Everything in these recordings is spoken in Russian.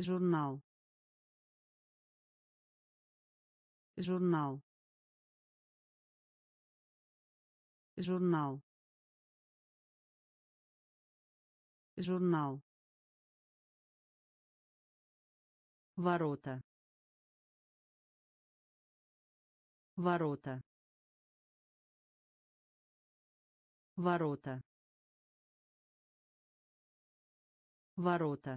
журнал, журнал, журнал, журнал, ворота, ворота, ворота, ворота,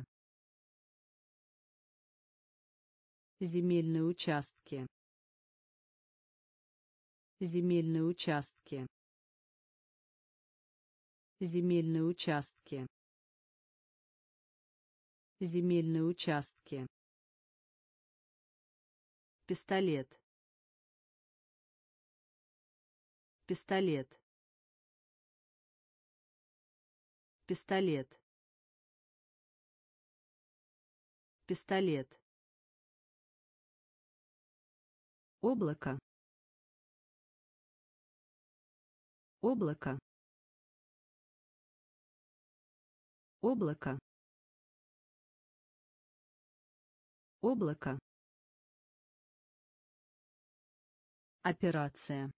земельные участки, земельные участки, земельные участки, земельные участки, пистолет, пистолет, пистолет, пистолет, облако, облако, облако, облако, операция,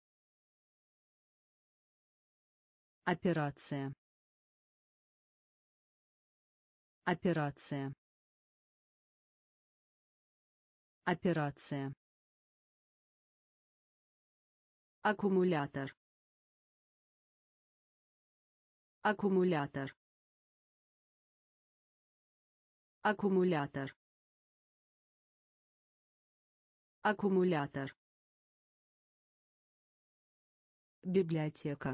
операция, операция, операция, аккумулятор, аккумулятор, аккумулятор, аккумулятор, библиотека,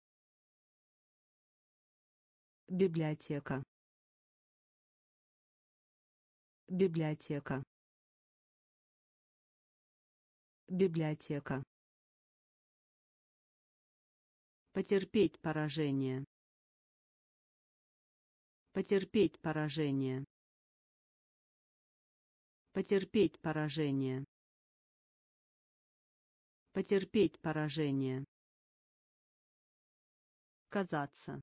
библиотека, библиотека, библиотека, потерпеть поражение, потерпеть поражение, потерпеть поражение, потерпеть поражение, казаться,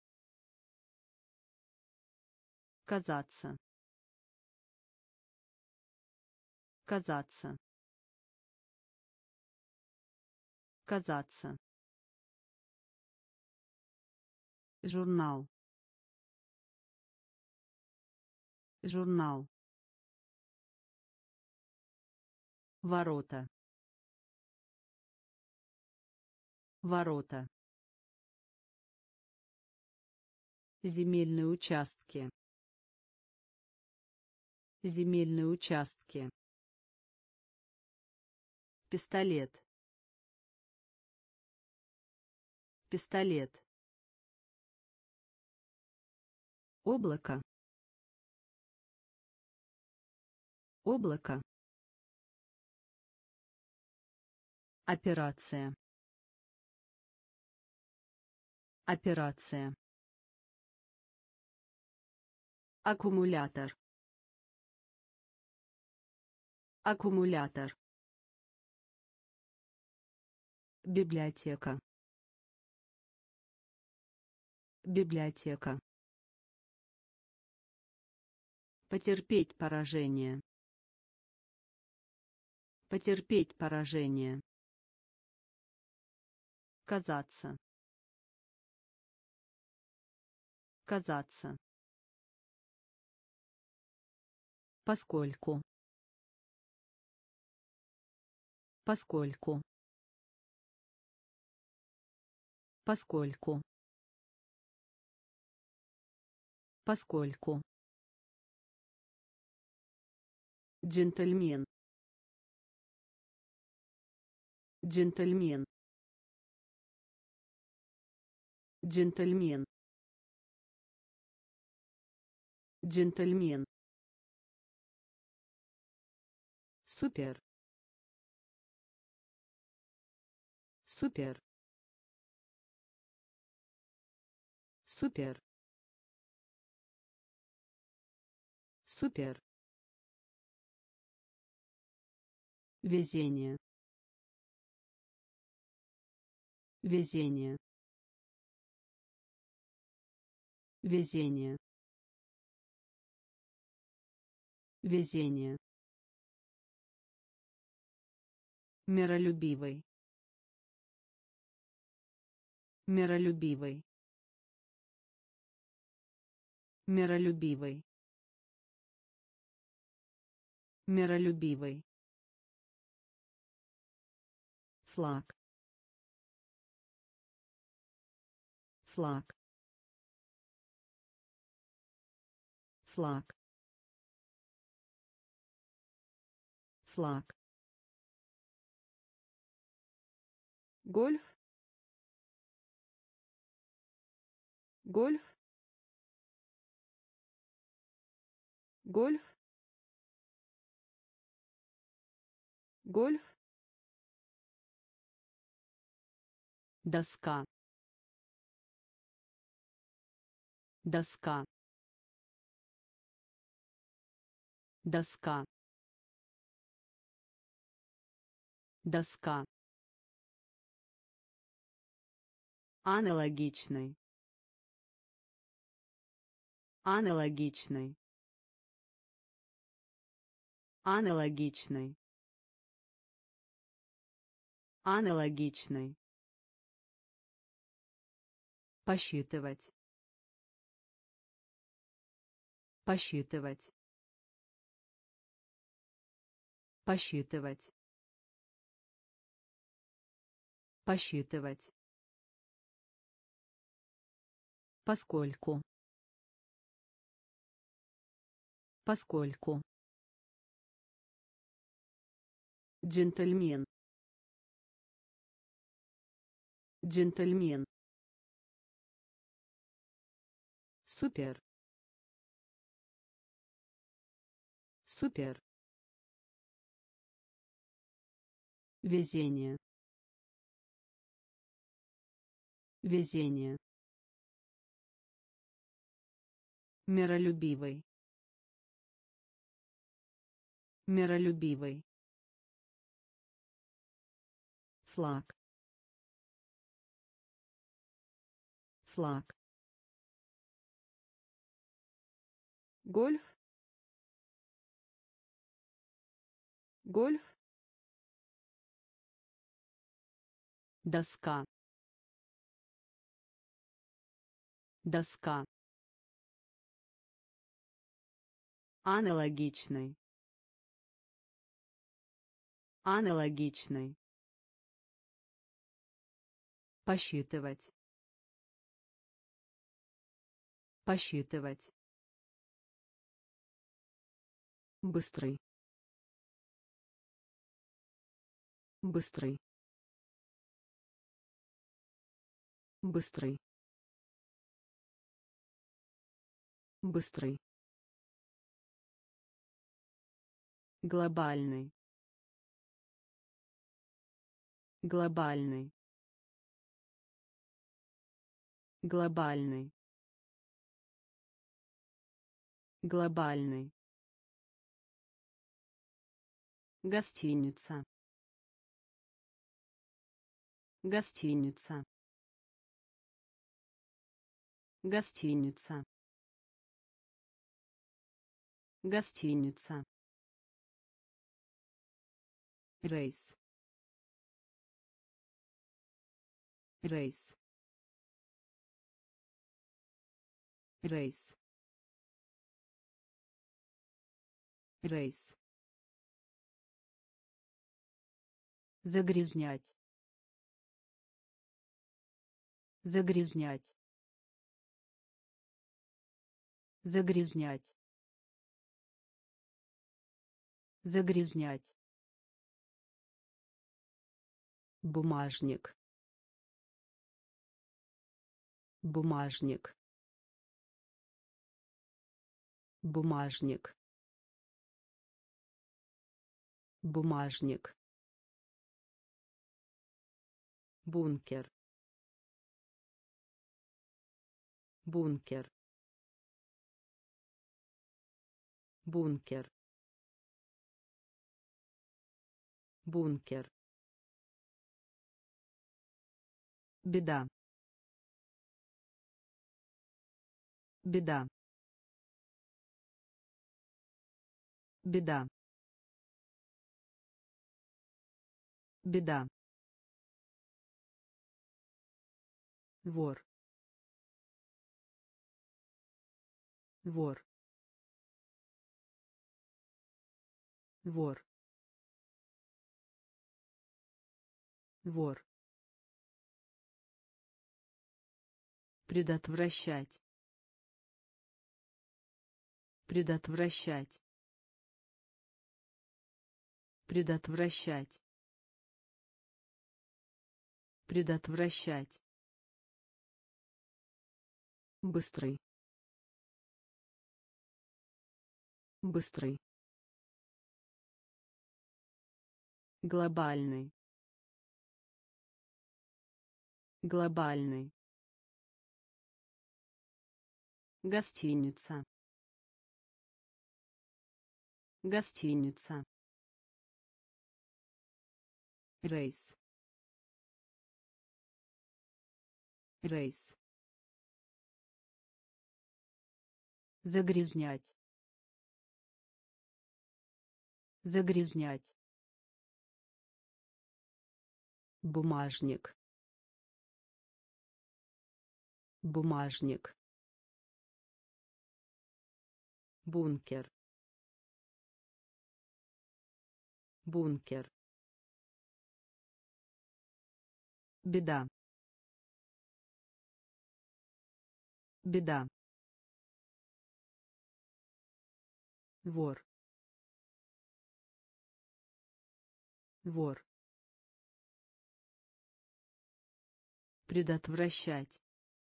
казаться, казаться, казаться, журнал, журнал, ворота, ворота, земельные участки, земельные участки, пистолет, пистолет, облако, облако, операция, операция, аккумулятор, аккумулятор, библиотека, библиотека, потерпеть поражение, потерпеть поражение, казаться, казаться, поскольку, поскольку, поскольку, поскольку, джентльмен, джентльмен, джентльмен, джентльмен, супер, супер, супер, супер, везение, везение, везение, Везение. Миролюбивый. Миролюбивый. Миролюбивый. Миролюбивый. Флаг. Флаг. Флаг. Флаг. Гольф. Гольф. Гольф. Гольф. Доска. Доска. Доска. Доска. Аналогичный. Аналогичный. Аналогичный. Аналогичный. Посчитывать. Посчитывать. Посчитывать. Посчитывать. Поскольку. Поскольку. Джентльмен. Джентльмен. Супер. Супер. Везение. Везение. Миролюбивый. Миролюбивый. Флаг. Флаг. Гольф. Гольф. Доска. Доска. Аналогичный. Аналогичный. Посчитывать. Посчитывать. Быстрый. Быстрый. Быстрый. Быстрый. Глобальный. Глобальный. Глобальный. Глобальный. Гостиница. Гостиница. Гостиница. Гостиница. Рейс. Рейс. Рейс. Рейс. Загрязнять. Загрязнять. Загрязнять. Загрязнять. Бумажник. Бумажник. Бумажник. Бумажник. Бункер. Бункер. Бункер. Бункер. Беда. Беда. беда, беда, вор, вор, вор, вор, предотвращать, предотвращать, предотвращать, предотвращать, быстрый, быстрый, глобальный, глобальный, гостиница, гостиница, рейс, рейс, загрязнять, загрязнять, бумажник, бумажник, бункер, бункер, беда, беда, вор, вор, предотвращать,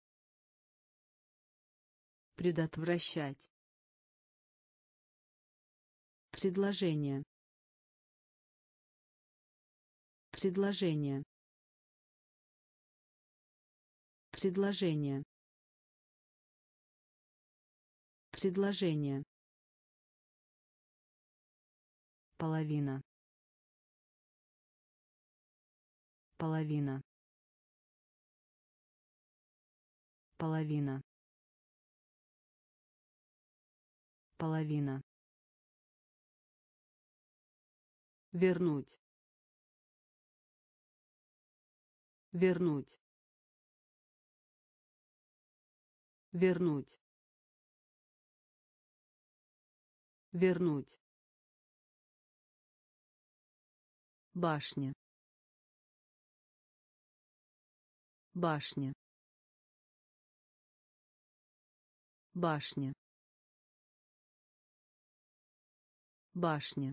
предотвращать, предложение, предложение, предложение, предложение, половина, половина, половина, половина, вернуть, вернуть, вернуть, вернуть, башня, башня, башня, башня,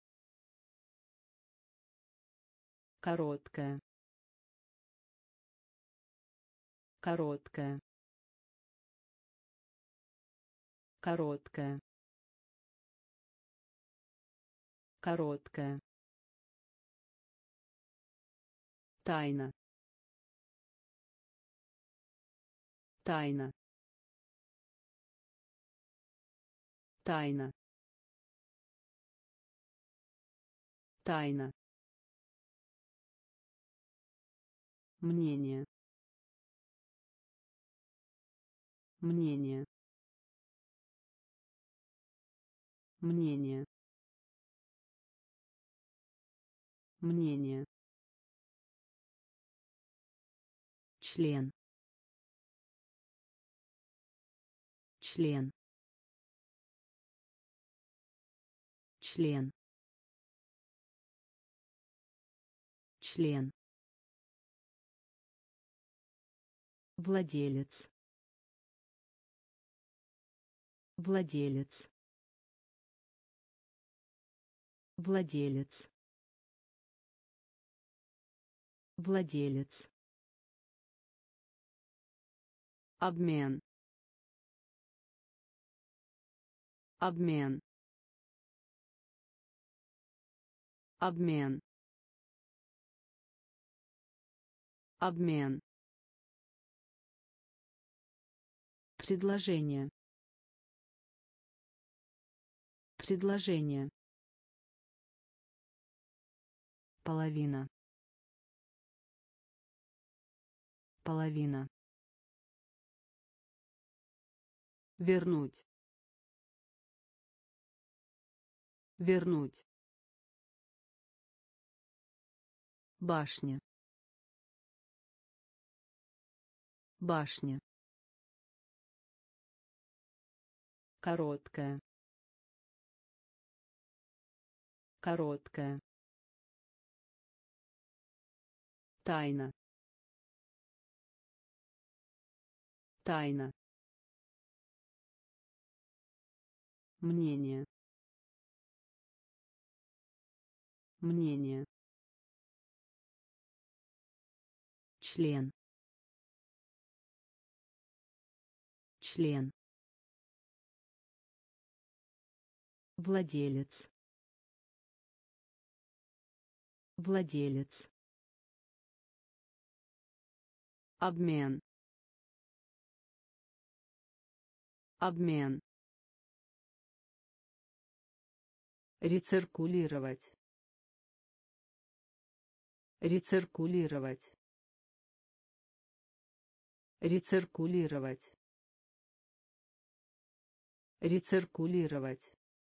короткая, короткая, короткая, короткая, тайна, тайна, тайна, тайна, мнение, мнение, мнение, мнение, член, член, член, член, владелец, владелец, владелец, владелец, обмен, обмен, обмен, обмен, предложение, предложение, половина, половина, вернуть, Вернуть. Башня. Башня. Короткая. Короткая. Тайна. Тайна. Мнение. Мнение. Член. Член. Владелец. Владелец. Обмен. Обмен. Рециркулировать. Рециркулировать. Рециркулировать. Рециркулировать.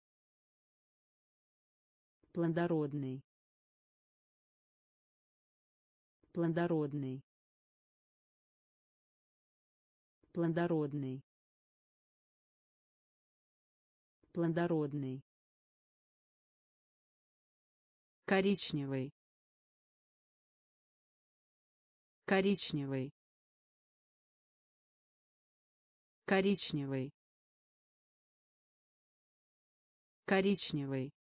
Плодородный. Плодородный. Плодородный. Плодородный. Коричневый. Коричневый. Коричневый. Коричневый.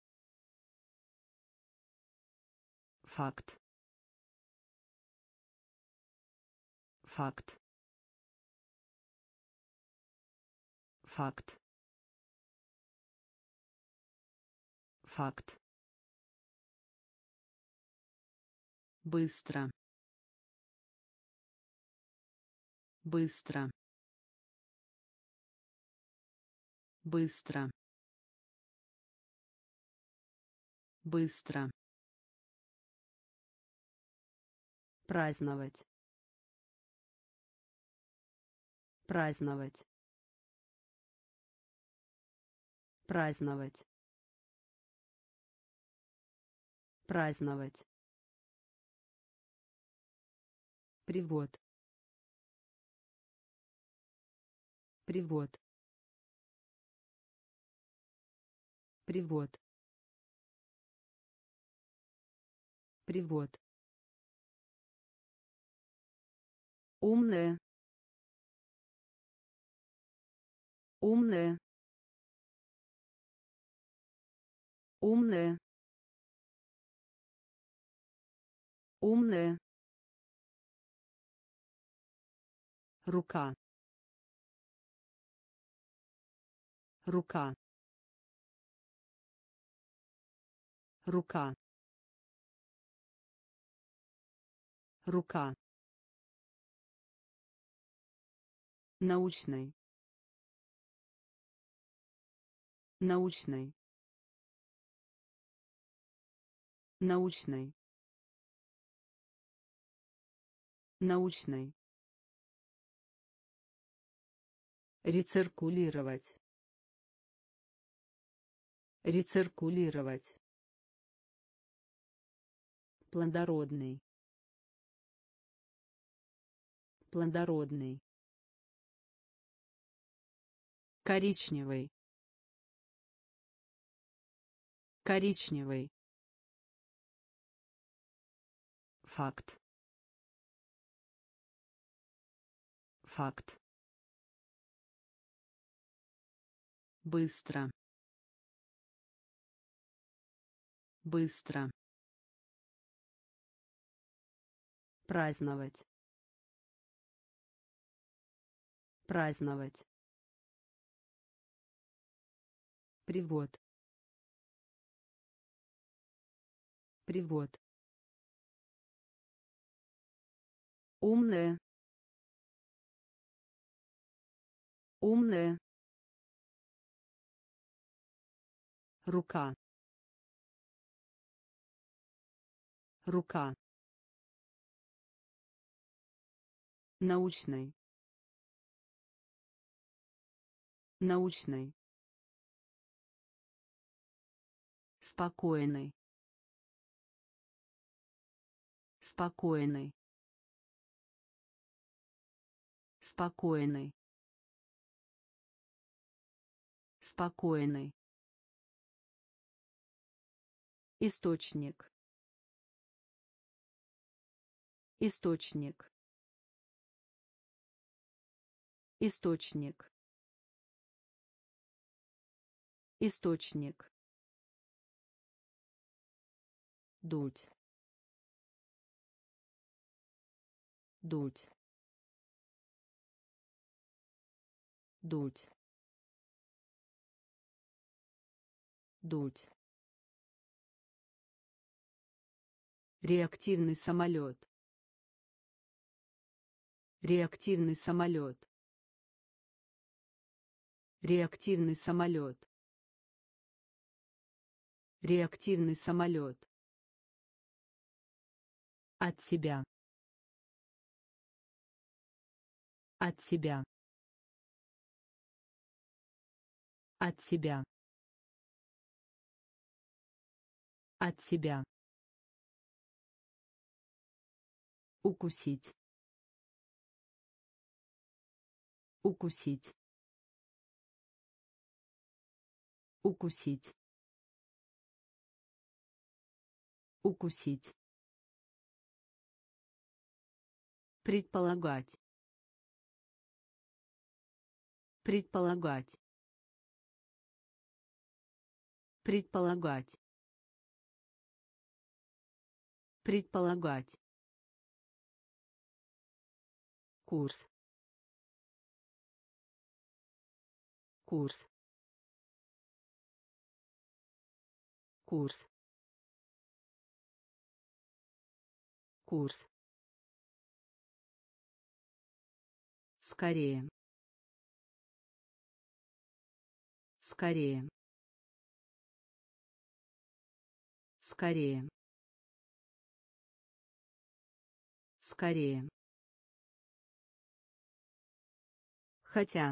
Факт. Факт. Факт. Факт. Быстро. Быстро. Быстро. Быстро. Праздновать. Праздновать. Праздновать. Праздновать. Привод. Привод. Привод. Привод. Умная. Умная. Умная. Умная. Рука. Рука. Рука. Рука. Научный. Научный. Научный. Научный. Рециркулировать. Рециркулировать. Плодородный. Плодородный. Коричневый. Коричневый. Факт. Факт. Быстро. Быстро. Праздновать. Праздновать. Привод. Привод. Умная. Умная. Рука. Рука. Научный. Научный. Спокойный. Спокойный. Спокойный. Спокойный. Источник. Источник. Источник. Источник. Дуть. Дуть. Дуть. Дуть. Реактивный самолет. Реактивный самолет. Реактивный самолет. Реактивный самолет. От себя. От себя. От себя. От себя. Укусить. Укусить. Укусить. Укусить. Предполагать. Предполагать. Предполагать. Предполагать. Курс. Курс. Курс. Курс. Скорее. Скорее. Скорее. Скорее. Хотя.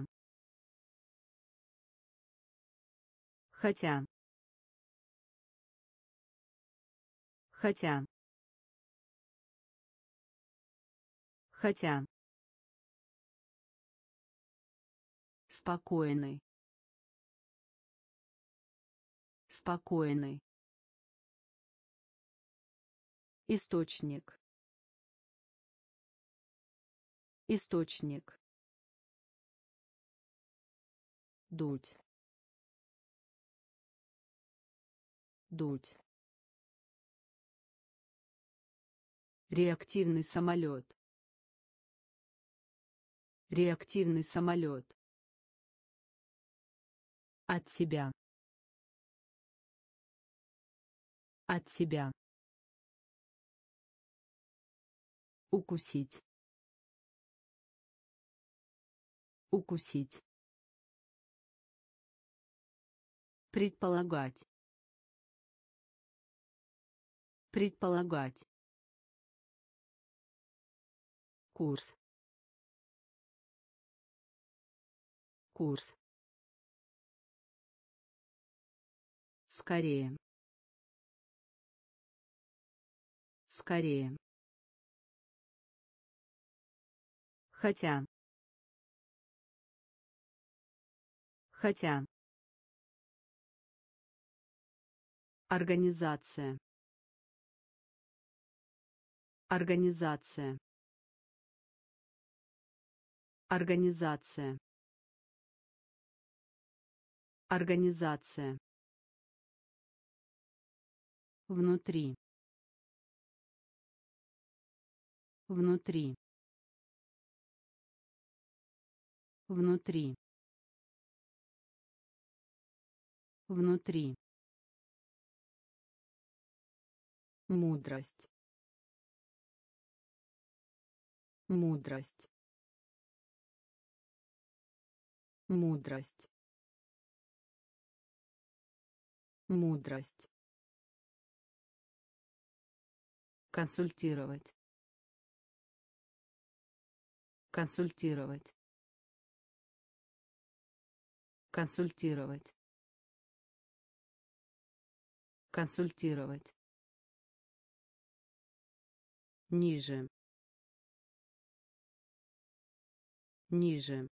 Хотя. Хотя. Хотя. Спокойный. Спокойный. Источник. Источник. Дуть. Дуть. Реактивный самолет. Реактивный самолет. От себя. От себя. Укусить. Укусить. Предполагать. Предполагать. Курс. Курс. Скорее. Скорее. Хотя. Хотя. Организация. Организация. Организация. Организация. Внутри. Внутри. Внутри. Внутри. Мудрость. Мудрость. Мудрость. Мудрость. Консультировать. Консультировать. Консультировать. Консультировать. Ниже. Ниже.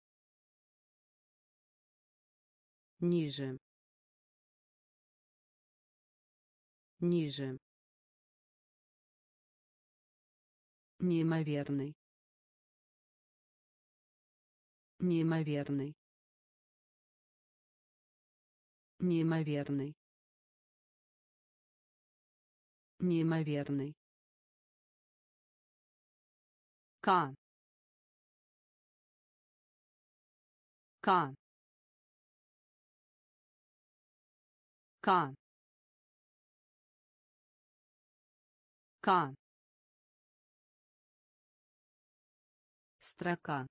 Ниже. Ниже. Неимоверный. Неимоверный. Неимоверный. Неимоверный. К. К. К. К. Строка.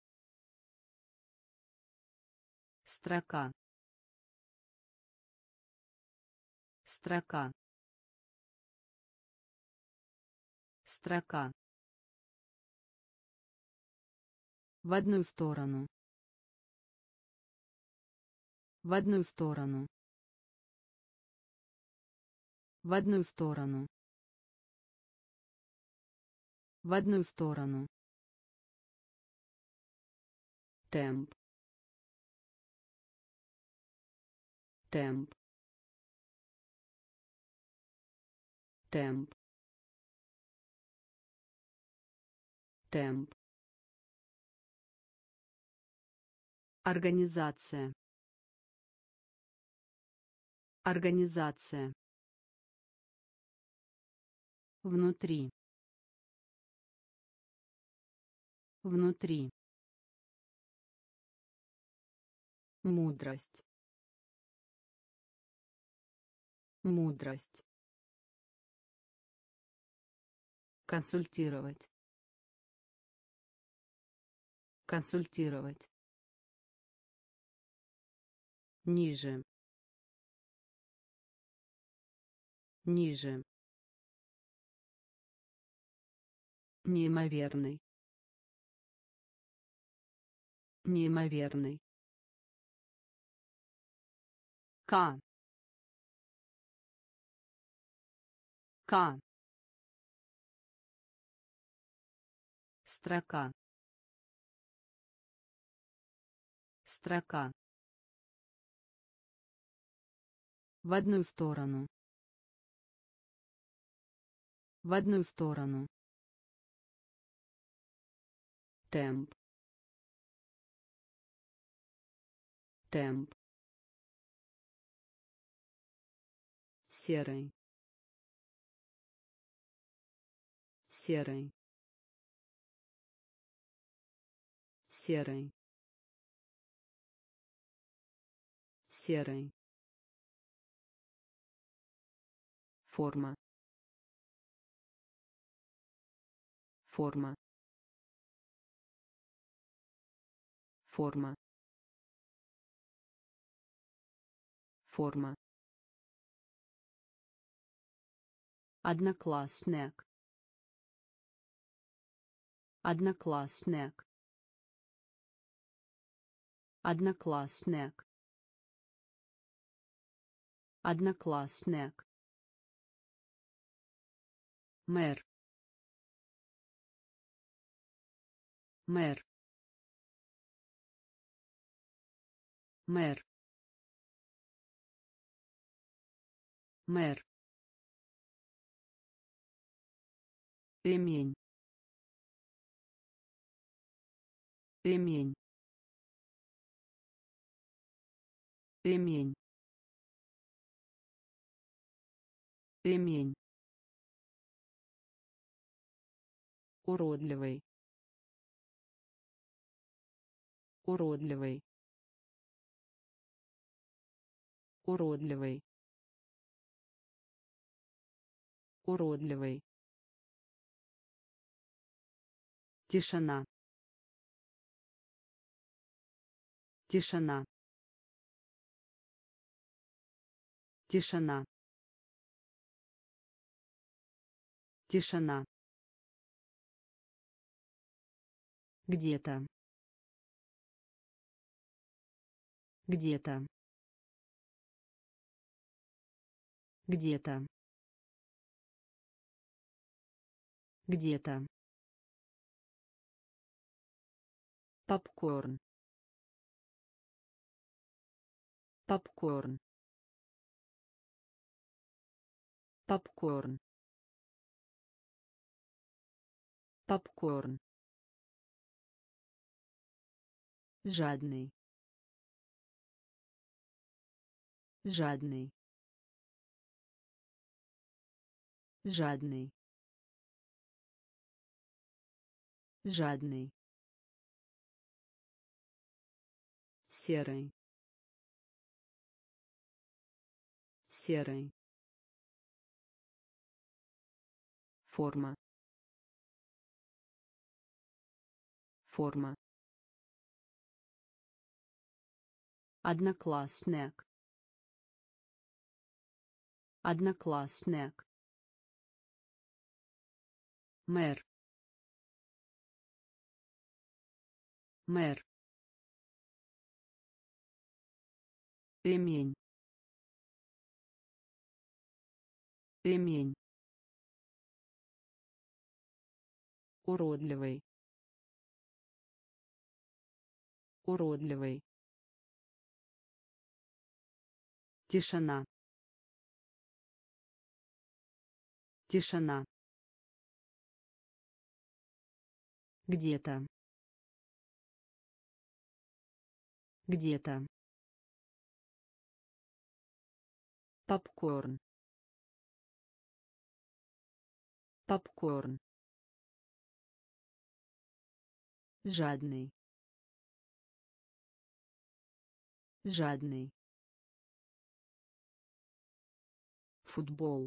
Строка. Строка. Строка. В одну сторону. В одну сторону. В одну сторону. В одну сторону. Темп. Темп. Темп. Темп. Организация. Организация. Внутри. Внутри. Мудрость. Мудрость. Консультировать. Консультировать. Ниже. Ниже. Неимоверный. Неимоверный. К. К. Строка. Строка. В одну сторону. В одну сторону. Темп. Темп. Серый. Серый. Серый. Серый. Форма. Форма. Форма. Форма. Одноклассник. Одноклассник. Одноклассник. Одноклассник. Мэр. Мэр. Мэр. Мэр. Ремень. Ремень. Ремень. Ремень. Уродливый. Уродливый. Уродливый. Уродливый. Тишина. Тишина. Тишина. Тишина. Где-то. Где-то. Где-то. Где-то. Попкорн. Попкорн. Попкорн. Попкорн. Жадный. Жадный. Жадный. Жадный. Серый. Серый. Форма. Форма. Одноклассник. Одноклассник. Мэр. Мэр. Ремень. Ремень. Уродливый. Уродливый. Тишина. Тишина. Где-то. Где-то. Попкорн. Попкорн. Жадный. Жадный. Футбол.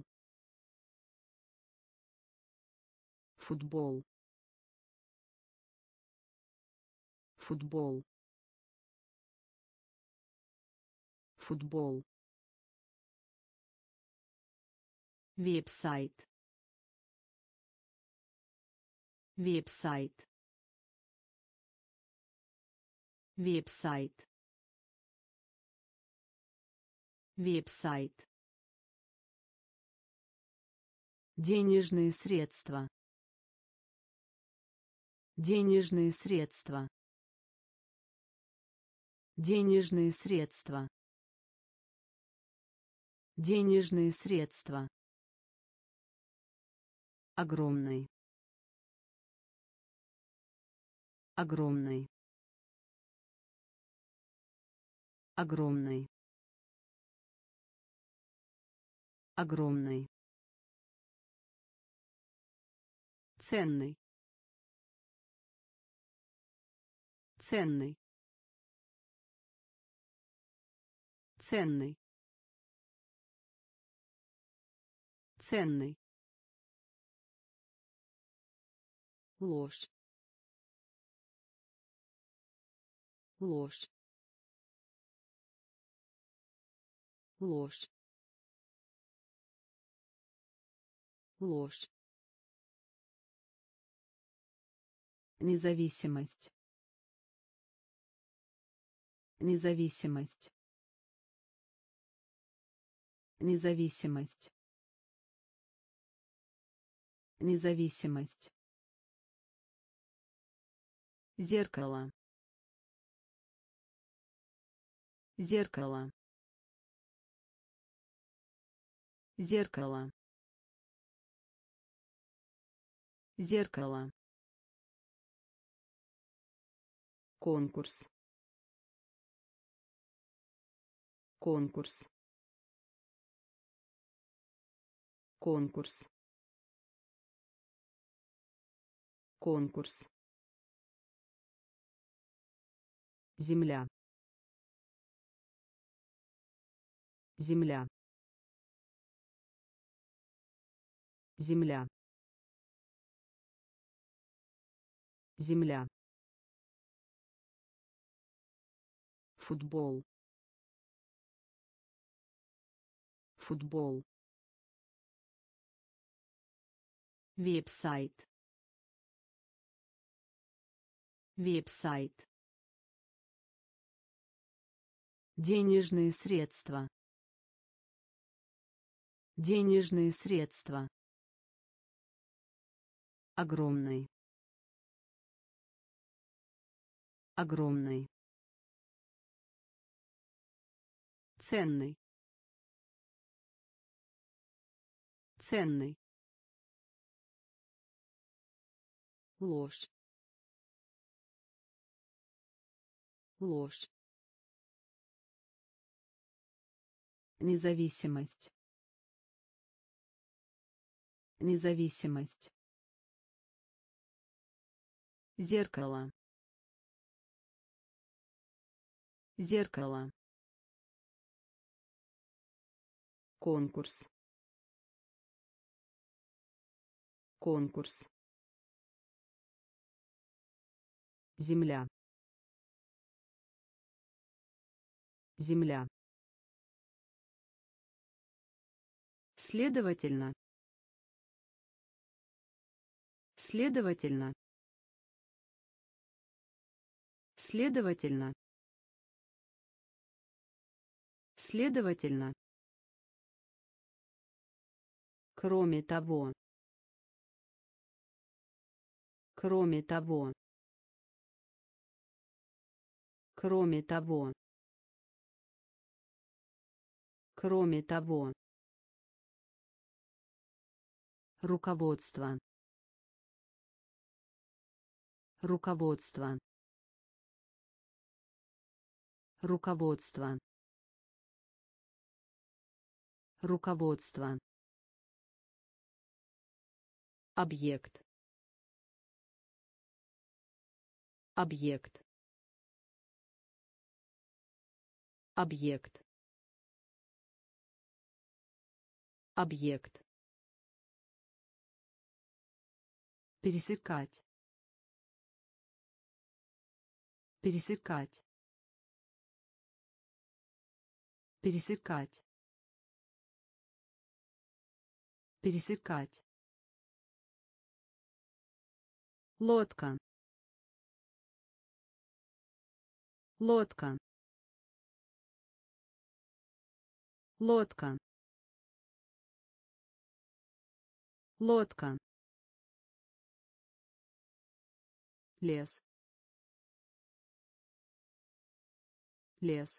Футбол. Футбол. Футбол. Веб-сайт. Веб-сайт. Веб-сайт. Веб-сайт. Денежные средства. Денежные средства. Денежные средства. Денежные средства. Огромный. Огромный. Огромный. Огромный. Ценный. Ценный. Ценный. Ценный. Ложь. Ложь. Ложь. Ложь. Независимость. Независимость. Независимость. Независимость. Зеркало. Зеркало. Зеркало. Зеркало. Конкурс. Конкурс. Конкурс. Конкурс. Земля. Земля. Земля. Земля. Футбол. Футбол. Веб-сайт. Веб-сайт. Денежные средства. Денежные средства. Огромный. Огромный. Ценный. Ценный. Ложь. Ложь. Независимость. Независимость. Зеркало. Зеркало. Конкурс. Конкурс. Земля. Земля. Следовательно. Следовательно. Следовательно. Следовательно. Кроме того. Кроме того. Кроме того. Кроме того. Руководство. Руководство. Руководство. Руководство. Объект. Объект. Объект. Объект. Пересекать. Пересекать. Пересекать. Пересекать. Лодка. Лодка. Лодка. Лодка. Лес. Лес.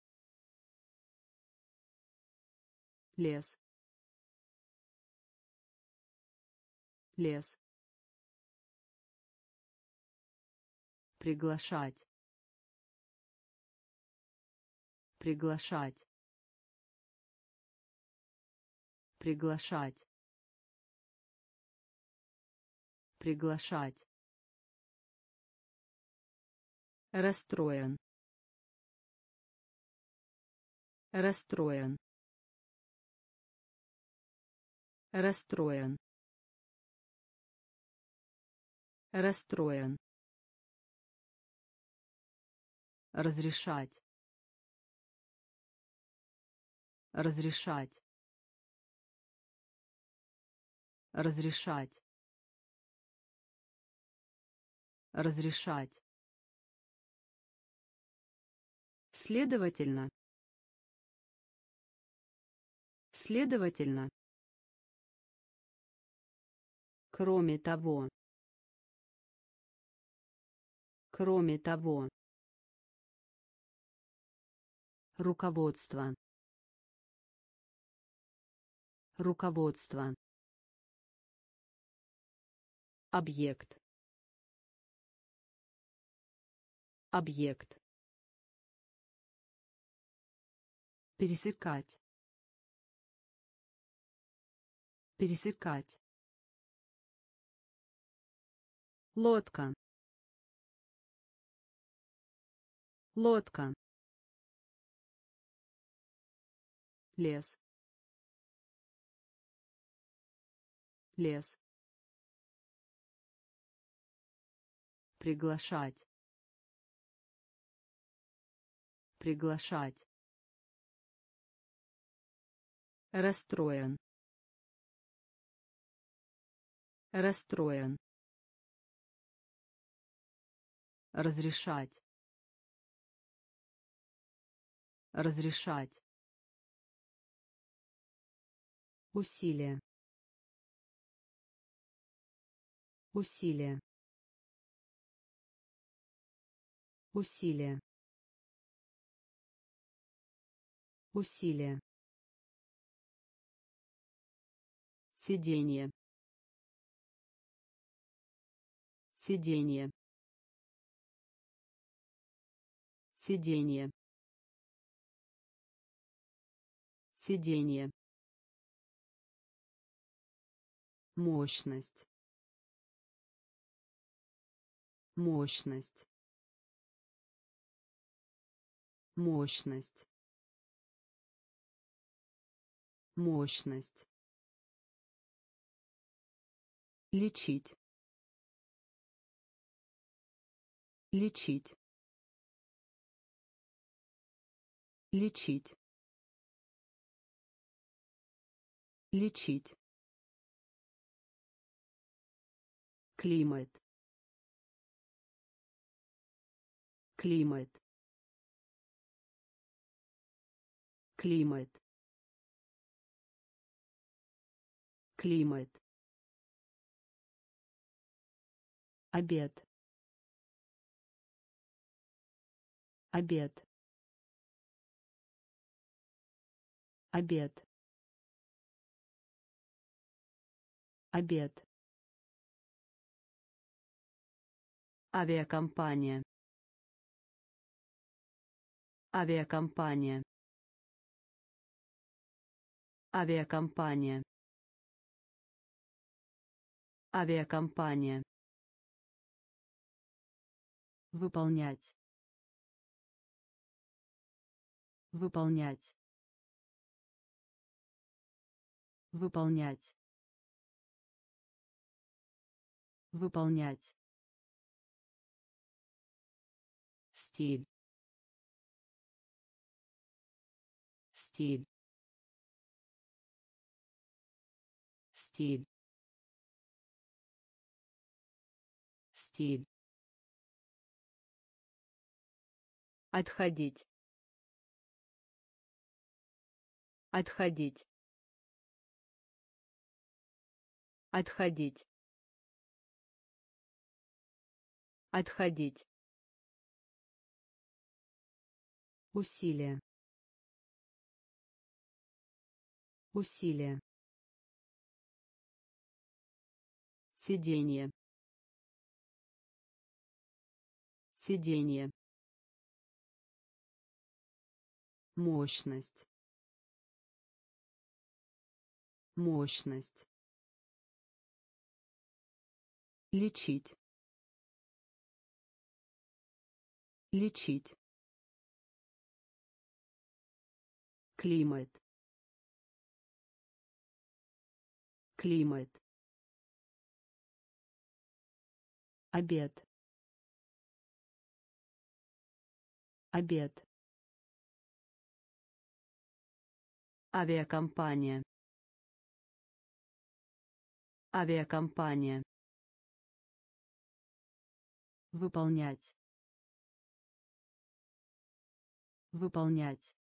Лес. Лес. Приглашать. Приглашать. Приглашать. Приглашать. Расстроен. Расстроен. Расстроен. Расстроен. Разрешать. Разрешать. Разрешать. Разрешать. Следовательно. Следовательно. Кроме того. Кроме того. Руководство. Руководство. Объект. Объект. Пересекать. Пересекать. Лодка. Лодка. Лес. Лес. Приглашать. Приглашать. Расстроен. Расстроен. Разрешать. Разрешать. Усилие. Усилие. Усилие. Усилие. Сиденье. Сиденье. Сиденье. Сиденье. Мощность. Мощность. Мощность. Мощность. Лечить. Лечить. Лечить. Лечить. Климат. Климат. Климат. Климат. Обед. Обед. Обед. Обед. Авиакомпания. Авиакомпания. Авиакомпания. Авиакомпания. Выполнять. Выполнять. Выполнять. Выполнять. Стиль. Стиль. Стиль. Стиль. Отходить. Отходить. Отходить. Отходить. Усилие. Усилие. Сиденье. Сиденье. Мощность. Мощность. Лечить. Лечить. Климат. Климат. Обед. Обед. Авиакомпания. Авиакомпания. Выполнять. Выполнять.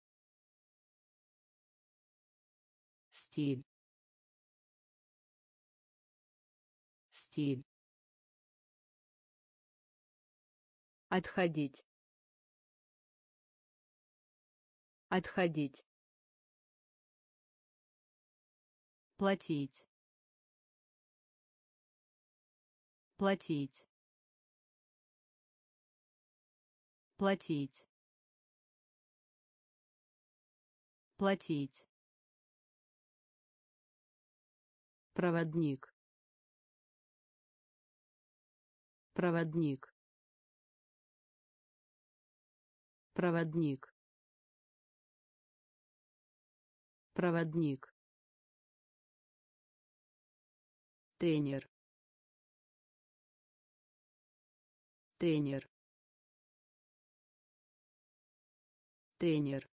Стиль. Стиль. Отходить. Отходить. Платить. Платить. Платить. Платить. Проводник. Проводник. Проводник. Проводник. Тренер. Тренер. Тренер.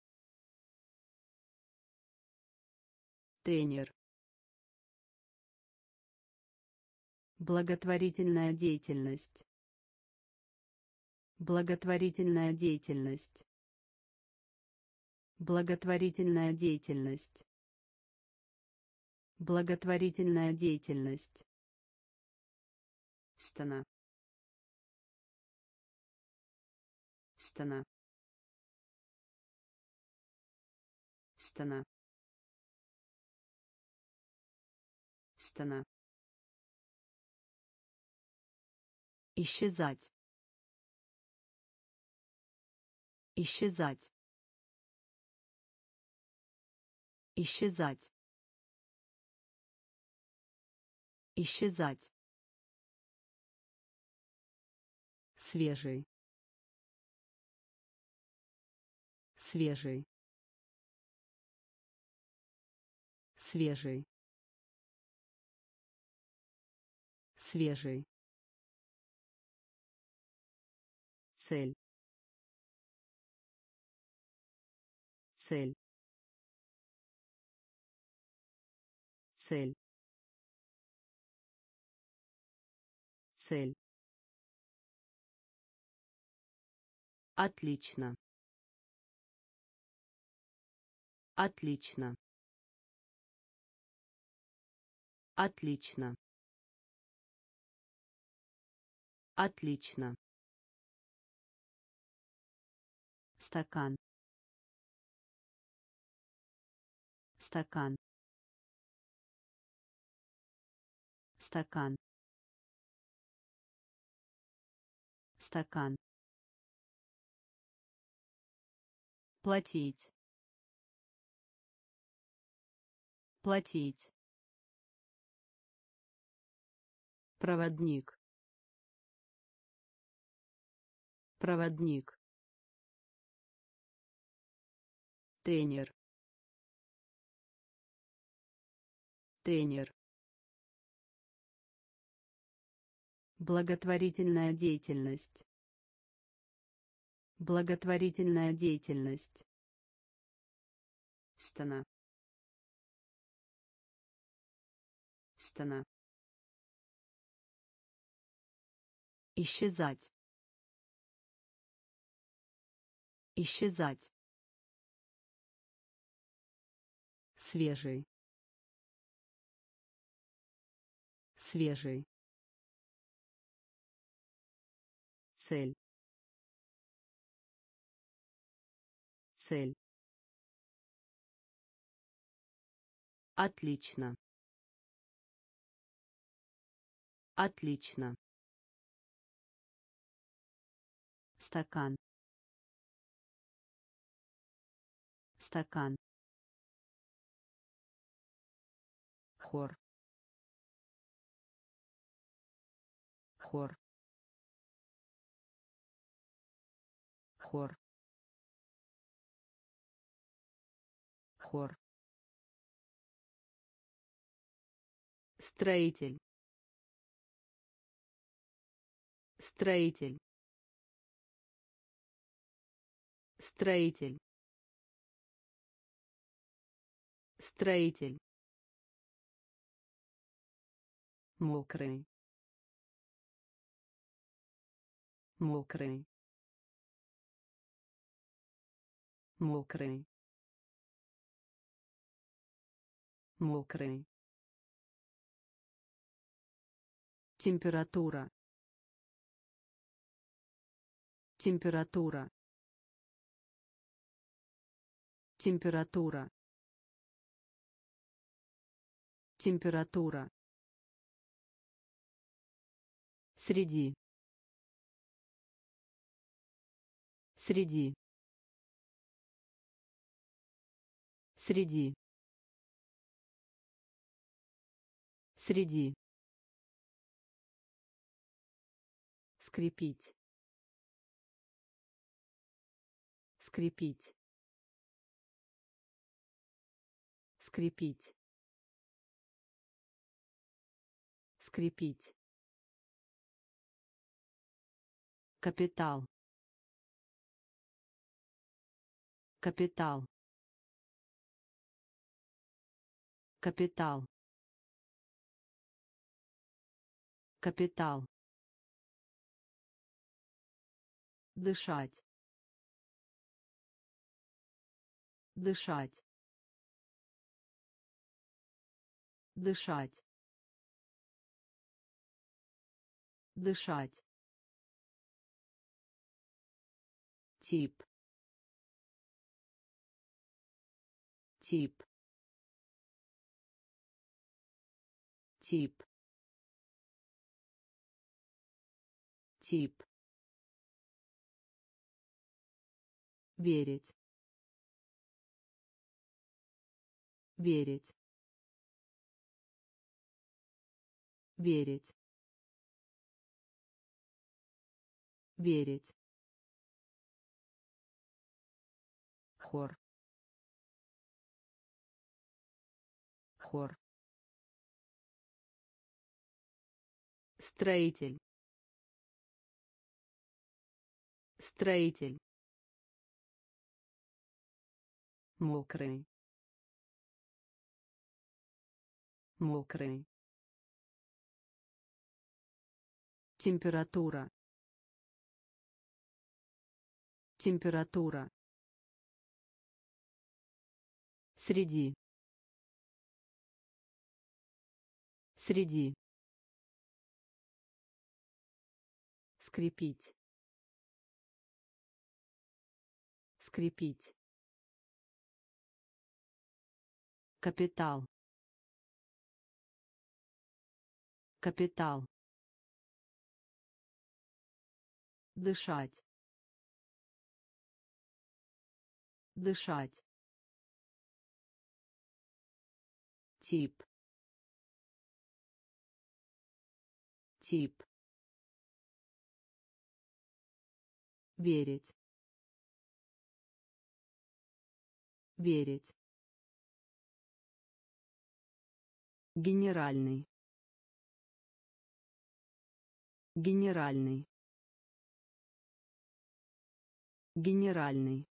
Тренер. Благотворительная деятельность. Благотворительная деятельность. Благотворительная деятельность. Благотворительная деятельность. Стена. Стена. Стена. Стена. Исчезать. Исчезать. Исчезать. Исчезать. Свежий. Свежий. Свежий. Свежий. Цель. Цель. Цель. Цель. Отлично. Отлично. Отлично. Отлично. Стакан. Стакан. Стакан. Стакан. Платить. Платить. Проводник. Проводник. Тренер. Тренер. Благотворительная деятельность. Благотворительная деятельность. Стена. Стена. Исчезать. Исчезать. Свежий. Свежий. Цель. Цель. Отлично. Отлично. Стакан. Стакан. Хор. Хор. Хор. Хор. Строитель. Строитель. Строитель. Строитель. Мокрый. Мокрый. Мокрый. Мокрый. Температура. Температура. Температура. Температура. Среди. Среди. Среди. Среди. Скрепить. Скрепить. Скрепить. Скрепить. Капитал. Капитал. Капитал. Капитал. Дышать. Дышать. дышать, дышать, тип, тип, тип, тип, верить, верить, верить, верить, хор, хор, строитель, строитель, мокрый, мокрый, температура, температура, среди, среди, скрепить, скрепить, капитал, капитал, дышать, дышать, тип, тип, верить, верить, генеральный, генеральный, генеральный,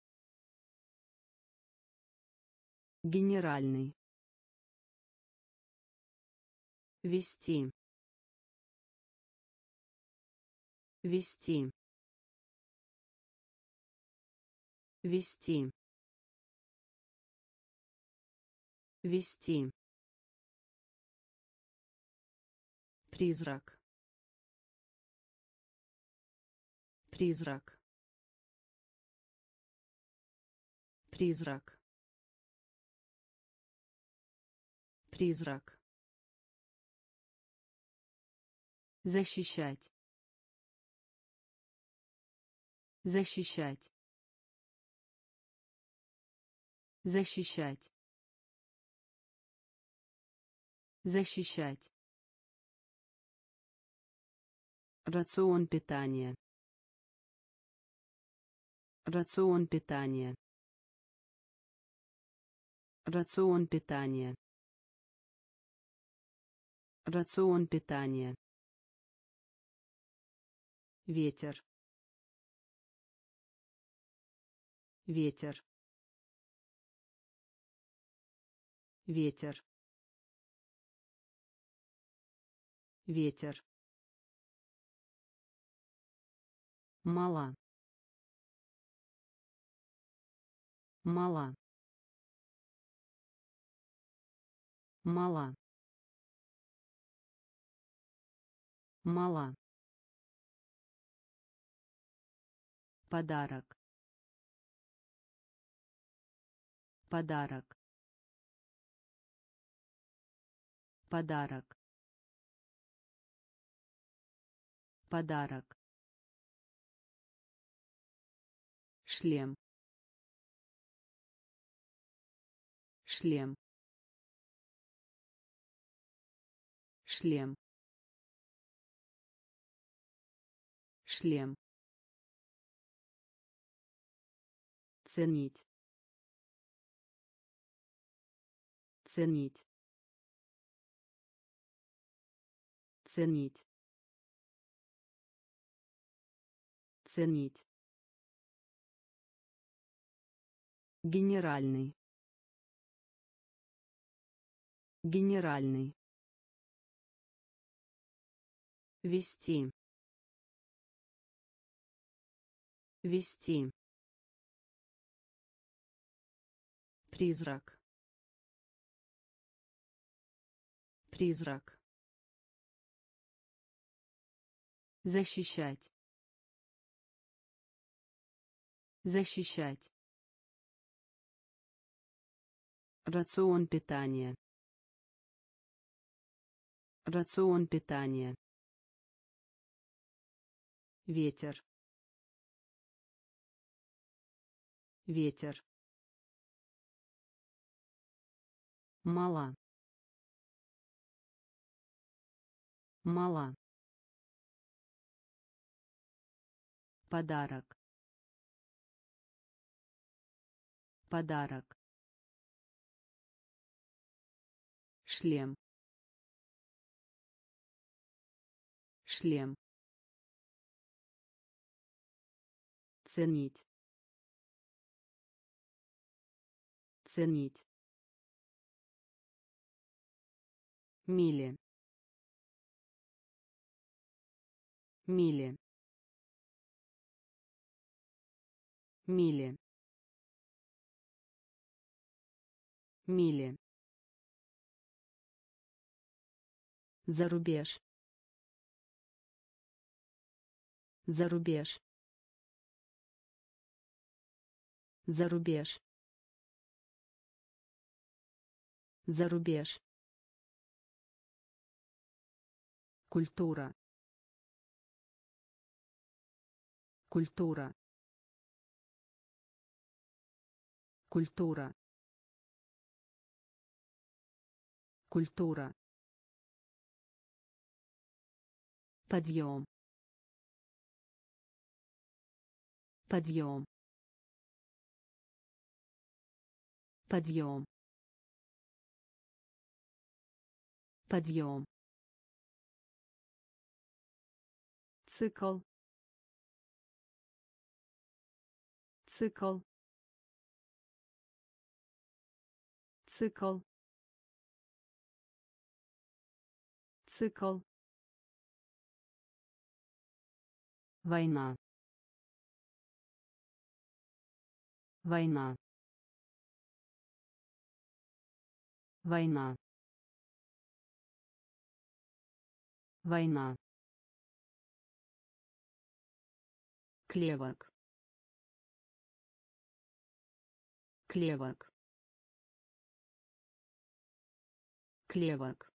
генеральный, вести, вести, вести, вести, призрак, призрак, призрак, призрак, защищать, защищать, защищать, защищать, рацион питания, рацион питания, рацион питания, рацион питания, ветер, ветер, ветер, ветер, мала, мала, мала, мала, подарок, подарок, подарок, подарок, шлем, шлем, шлем, шлем, ценить, ценить, ценить, ценить, генеральный, генеральный, вести, вести, призрак, Призрак. Защищать. Защищать. Рацион питания. Рацион питания. Ветер. Ветер. Мала. Мала. Подарок. Подарок. Шлем. Шлем. Ценить. Ценить. Мили. Мили. Мили. Мили. Зарубеж. Зарубеж. Зарубеж. Зарубеж. Культура. Культура. Культура. Культура. Подъем. Подъем. Подъем. Подъем. Цикл. Цикл. Цикл. Цикл. Война. Война. Война. Война. Клевок. Клевок. Клевок.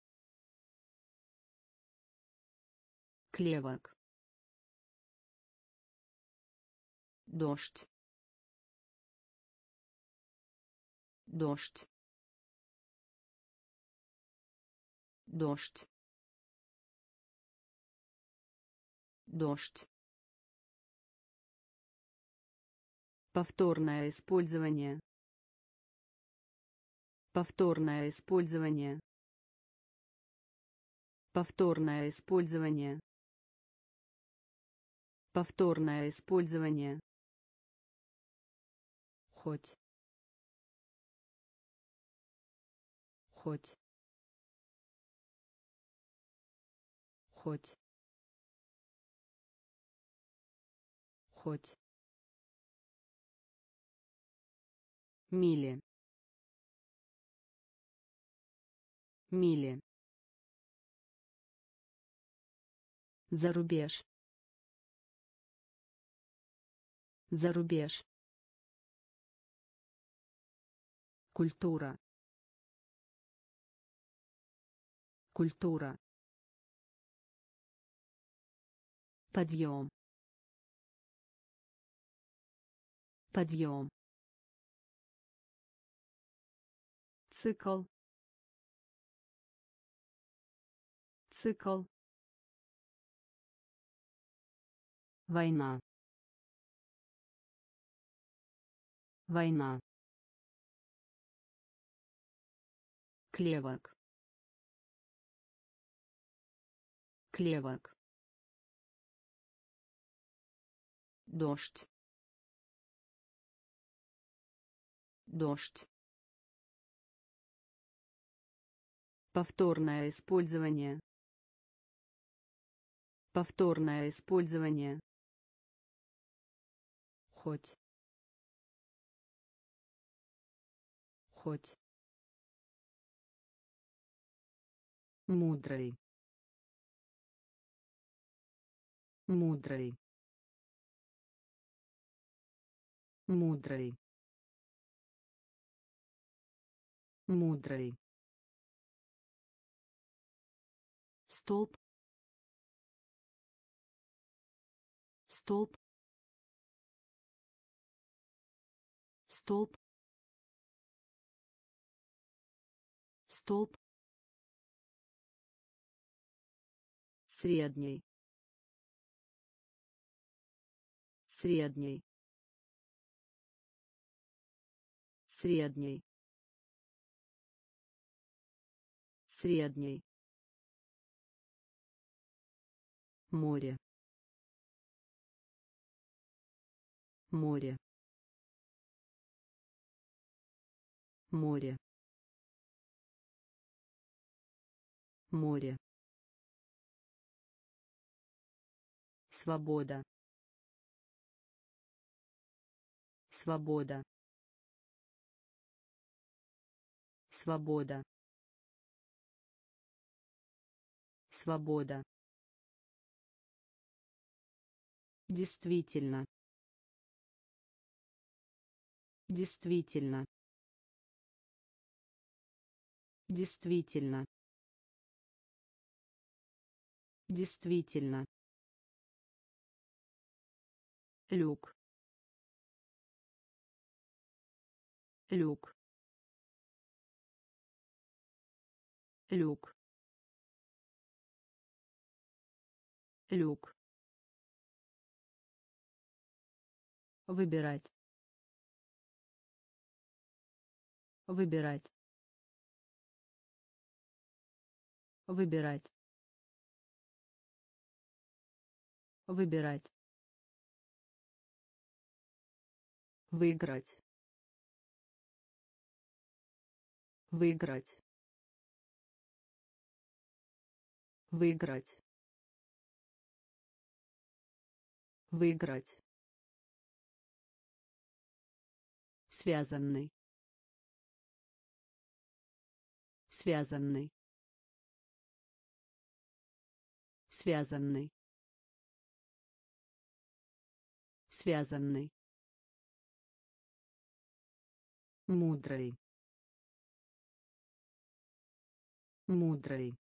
Клевок. Дождь. Дождь. Дождь. Дождь. Повторное использование. Повторное использование. Повторное использование. Повторное использование. Хоть. Хоть. Хоть. Хоть. Мили. Мили. Зарубеж. Зарубеж. Культура. Культура. Подъем. Подъем. Цикл. Цикл. Война. Война. Клевок. Клевок. Дождь. Дождь. Повторное использование. Повторное использование. Хоть. Хоть. Мудрый. Мудрый. Мудрый. Мудрый. Столб. Столб. Столб. Столб. Средний. Средний. Средний. Средний. Море. Море. Море. Море. Свобода. Свобода. Свобода. Свобода. Действительно. Действительно. Действительно. Действительно. Люк. Люк. Люк. Люк. Выбирать. Выбирать. Выбирать. Выбирать. Выиграть. Выиграть. Выиграть. Выиграть. Связанный. Связанный. Связанный. Связанный. Мудрый. Мудрый.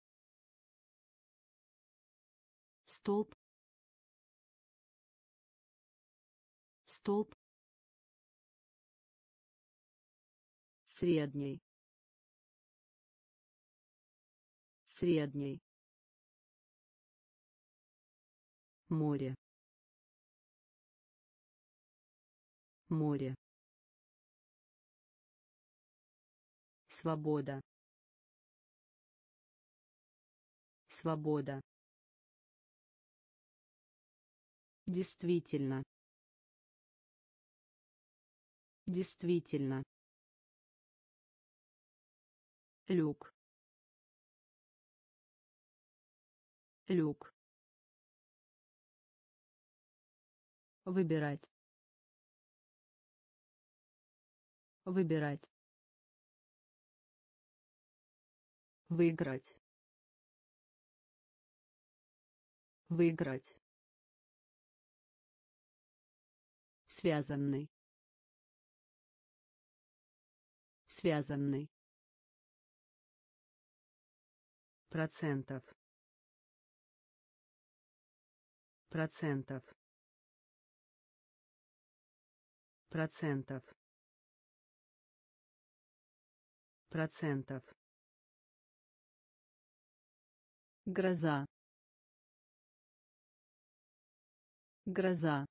Столб. Столб. Средний. Средний. Море. Море. Свобода. Свобода. Действительно. Действительно. Люк. Люк. Выбирать. Выбирать. Выиграть. Выиграть. Связанный. Связанный. Процентов. Процентов. Процентов. Процентов. Гроза. Гроза.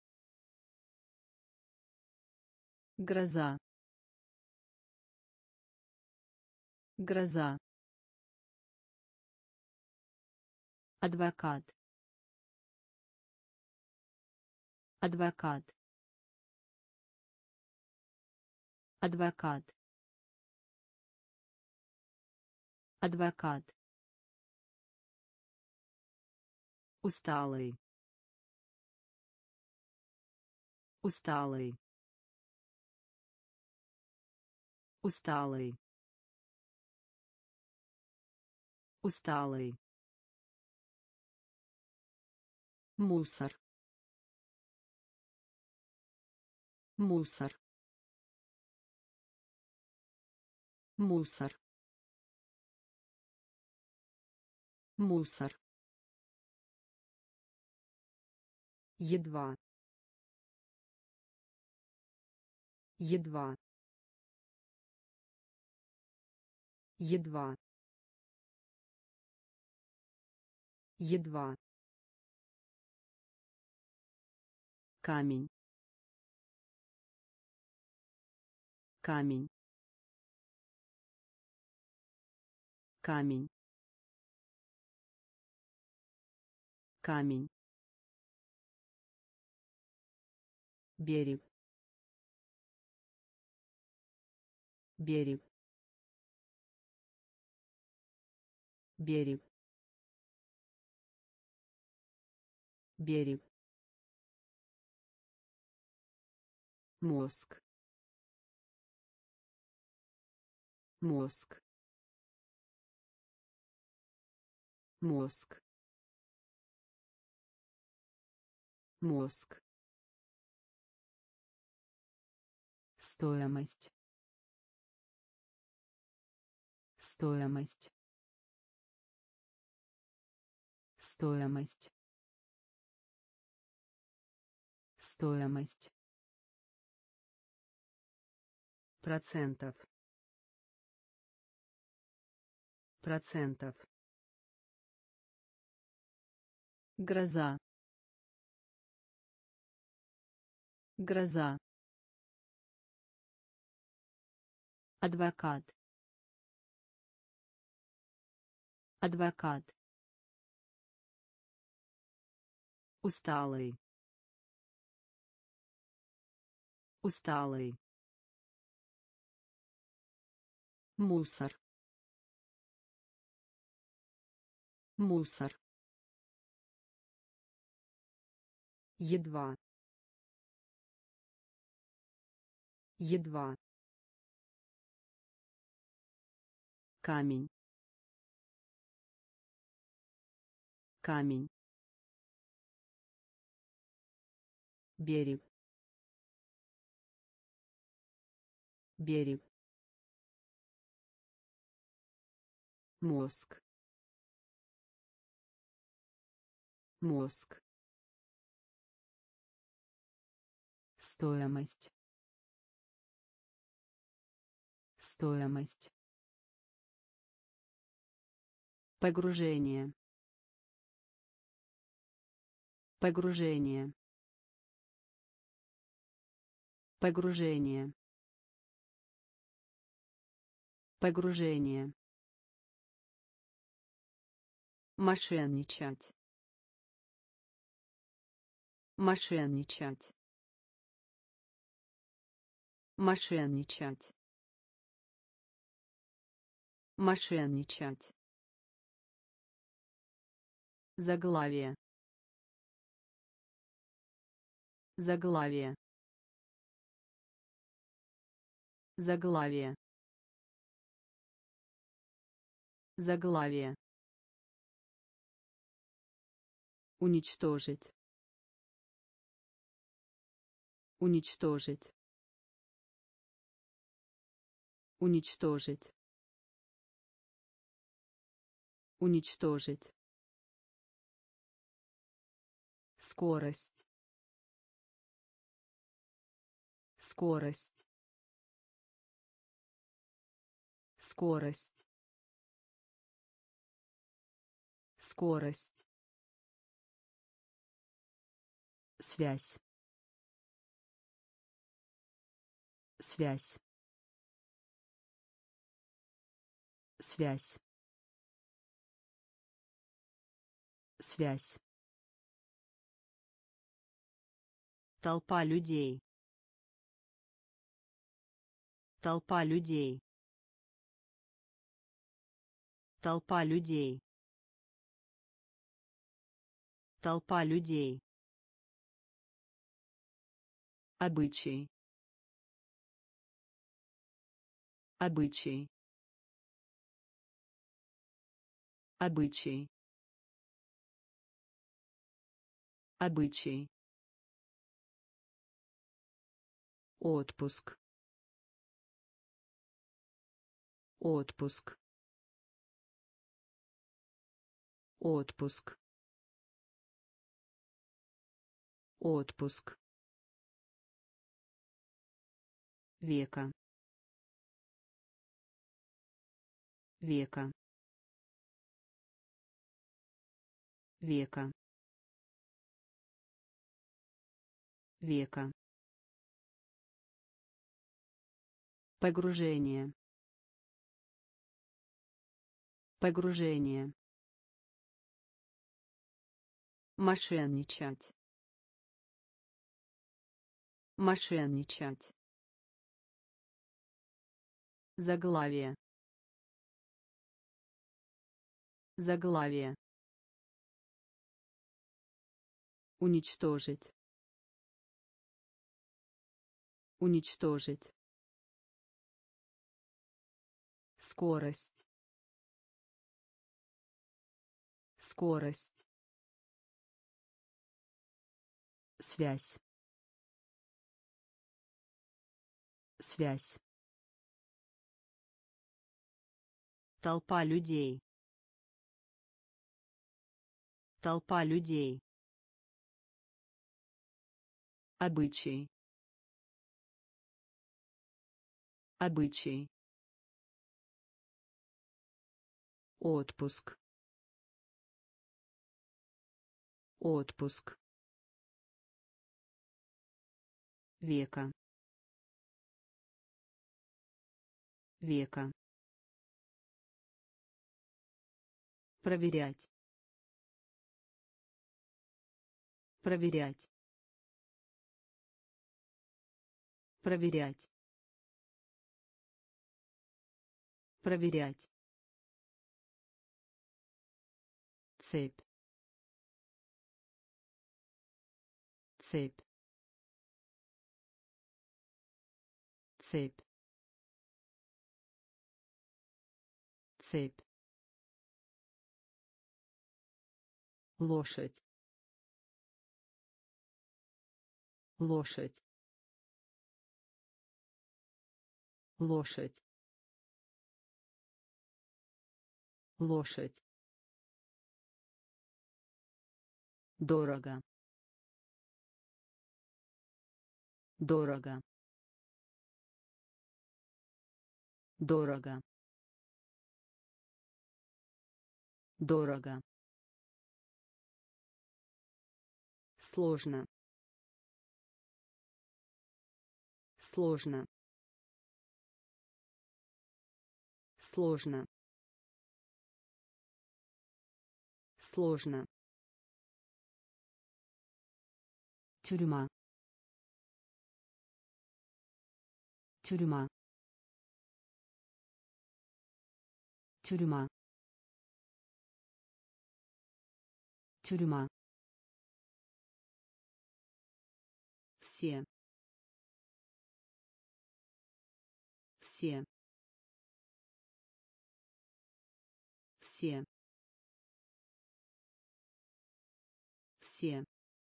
Гроза. Гроза. Адвокат. Адвокат. Адвокат. Адвокат. Усталый. Усталый. Усталый. Усталый. Мусор. Мусор. Мусор. Мусор. Едва. Едва. Едва. Едва. Камень. Камень. Камень. Камень. Берег. Берег. Берег. Берег. Мозг. Мозг. Мозг. Мозг. Стоимость. Стоимость. Стоимость. Стоимость. Процентов. Процентов. Гроза. Гроза. Адвокат. Адвокат. Усталый. Усталый. Мусор. Мусор. Едва. Едва. Камень. Камень. Берег. Берег. Мозг. Мозг. Стоимость. Стоимость. Погружение. Погружение. Погружение. Погружение. Мошенничать. Мошенничать. Мошенничать. Мошенничать. Заглавие. Заглавие. Заглавие. Заглавие. Уничтожить. Уничтожить. Уничтожить. Уничтожить. Скорость. Скорость. Скорость. Скорость. Связь. Связь. Связь. Связь. Толпа людей. Толпа людей. Толпа людей. Толпа людей. Обычай. Обычай. Обычай. Обычай. Отпуск. Отпуск. Отпуск. Отпуск. Века. Века. Века. Века. Погружение. Погружение. Мошенничать. Мошенничать. Заглавие. Заглавие. Уничтожить. Уничтожить. Скорость. Скорость. Связь. Связь. Толпа людей. Толпа людей. Обычай. Обычай. Отпуск. Отпуск. Века. Века. Проверять. Проверять. Проверять. Проверять. Цепь. Цепь. Цепь. Цепь. Лошадь. Лошадь. Лошадь. Лошадь. Дорого. Дорого. Дорого. Дорого. Сложно. Сложно. Сложно. Сложно. Тюрьма. Тюрьма. Тюрьма. Тюрьма. Все. Все. Все. Все.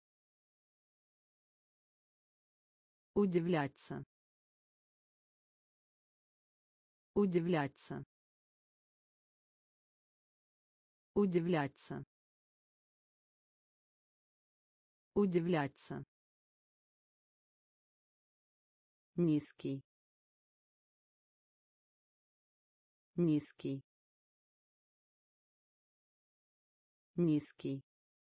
Удивляться. Удивляться. Удивляться. Удивляться. Низкий. Низкий. Низкий.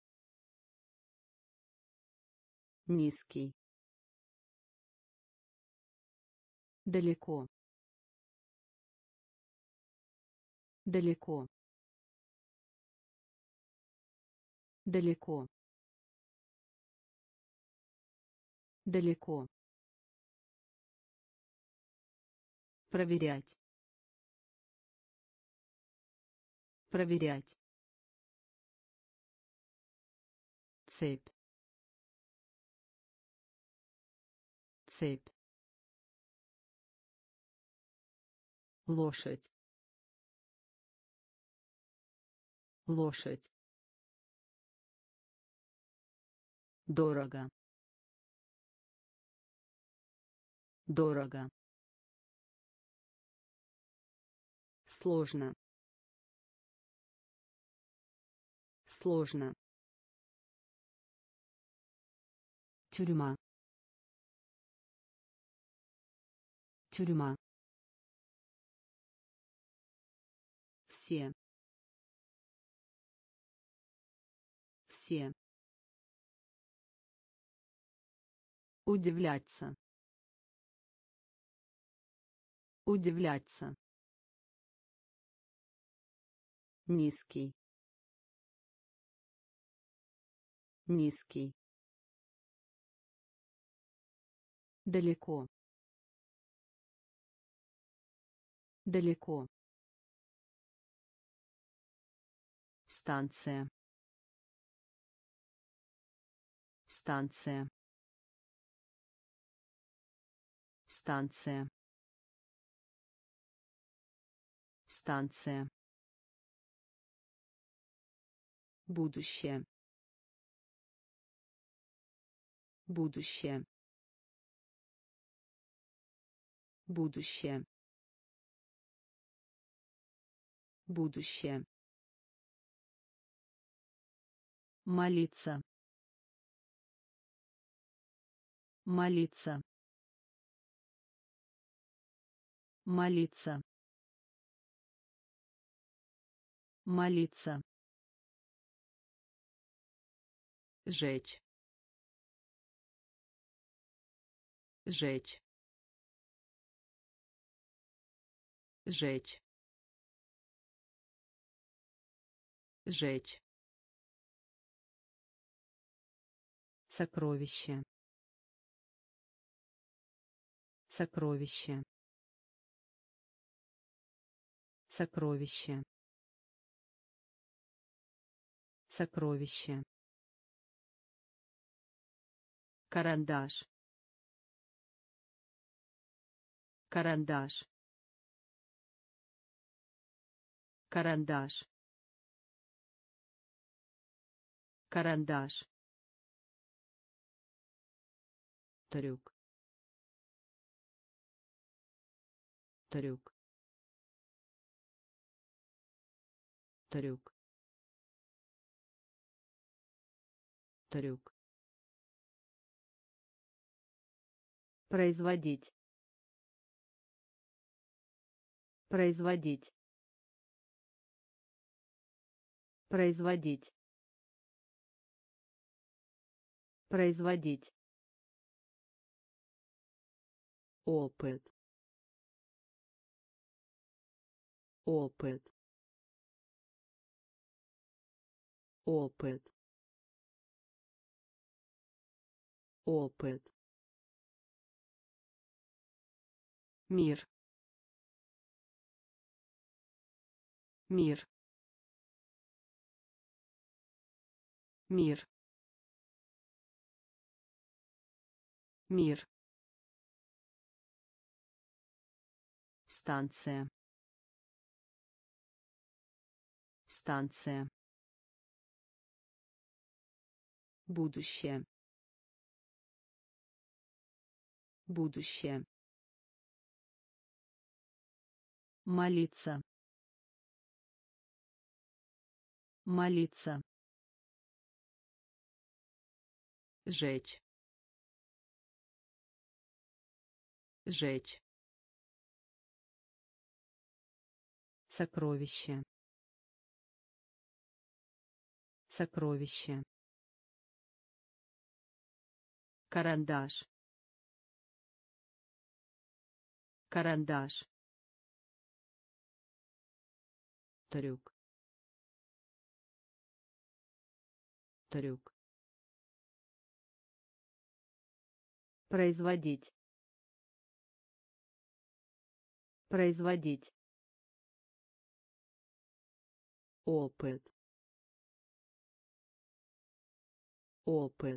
Низкий. Далеко. Далеко. Далеко. Далеко. Проверять. Проверять. Цепь. Цепь. Лошадь. лошадь, дорого, дорого, сложно, сложно, тюрьма, тюрьма, все, все, удивляться, удивляться, низкий, низкий, далеко, далеко, станция, станция, станция, станция, будущее, будущее, будущее, будущее, молиться, молиться, молиться, молиться, жечь, жечь, жечь, жечь, сокровище, сокровище, сокровище, сокровище, карандаш, карандаш, карандаш, карандаш, трюк, трюк, трюк, трюк, производить, производить, производить, производить, опыт, опыт, опыт, опыт, мир, мир, мир, мир, станция, станция, будущее, будущее, молиться, молиться, жечь, жечь, сокровище, сокровище, карандаш, карандаш, трюк, трюк, производить, производить, опыт, опыт,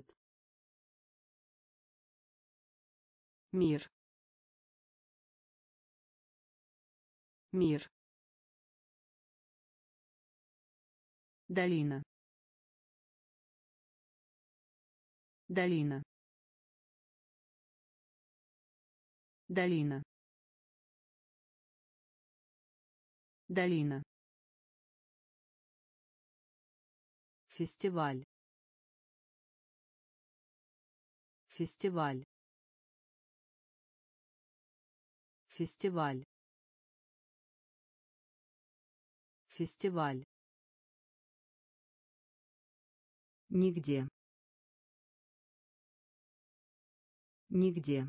мир, мир, Долина. Долина. Долина. Долина. Фестиваль. Фестиваль. Фестиваль. Фестиваль. Нигде. Нигде.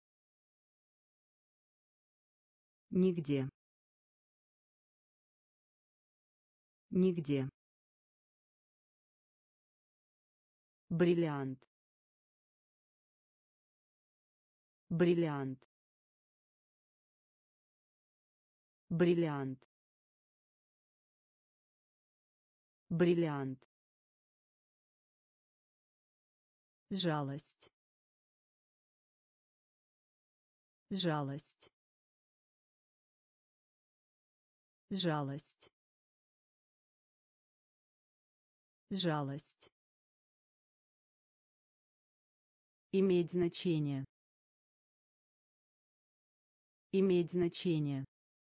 Нигде. Нигде. Бриллиант. Бриллиант. Бриллиант. Бриллиант. Жалость. Жалость. Жалость. Жалость. Иметь значение. Иметь значение.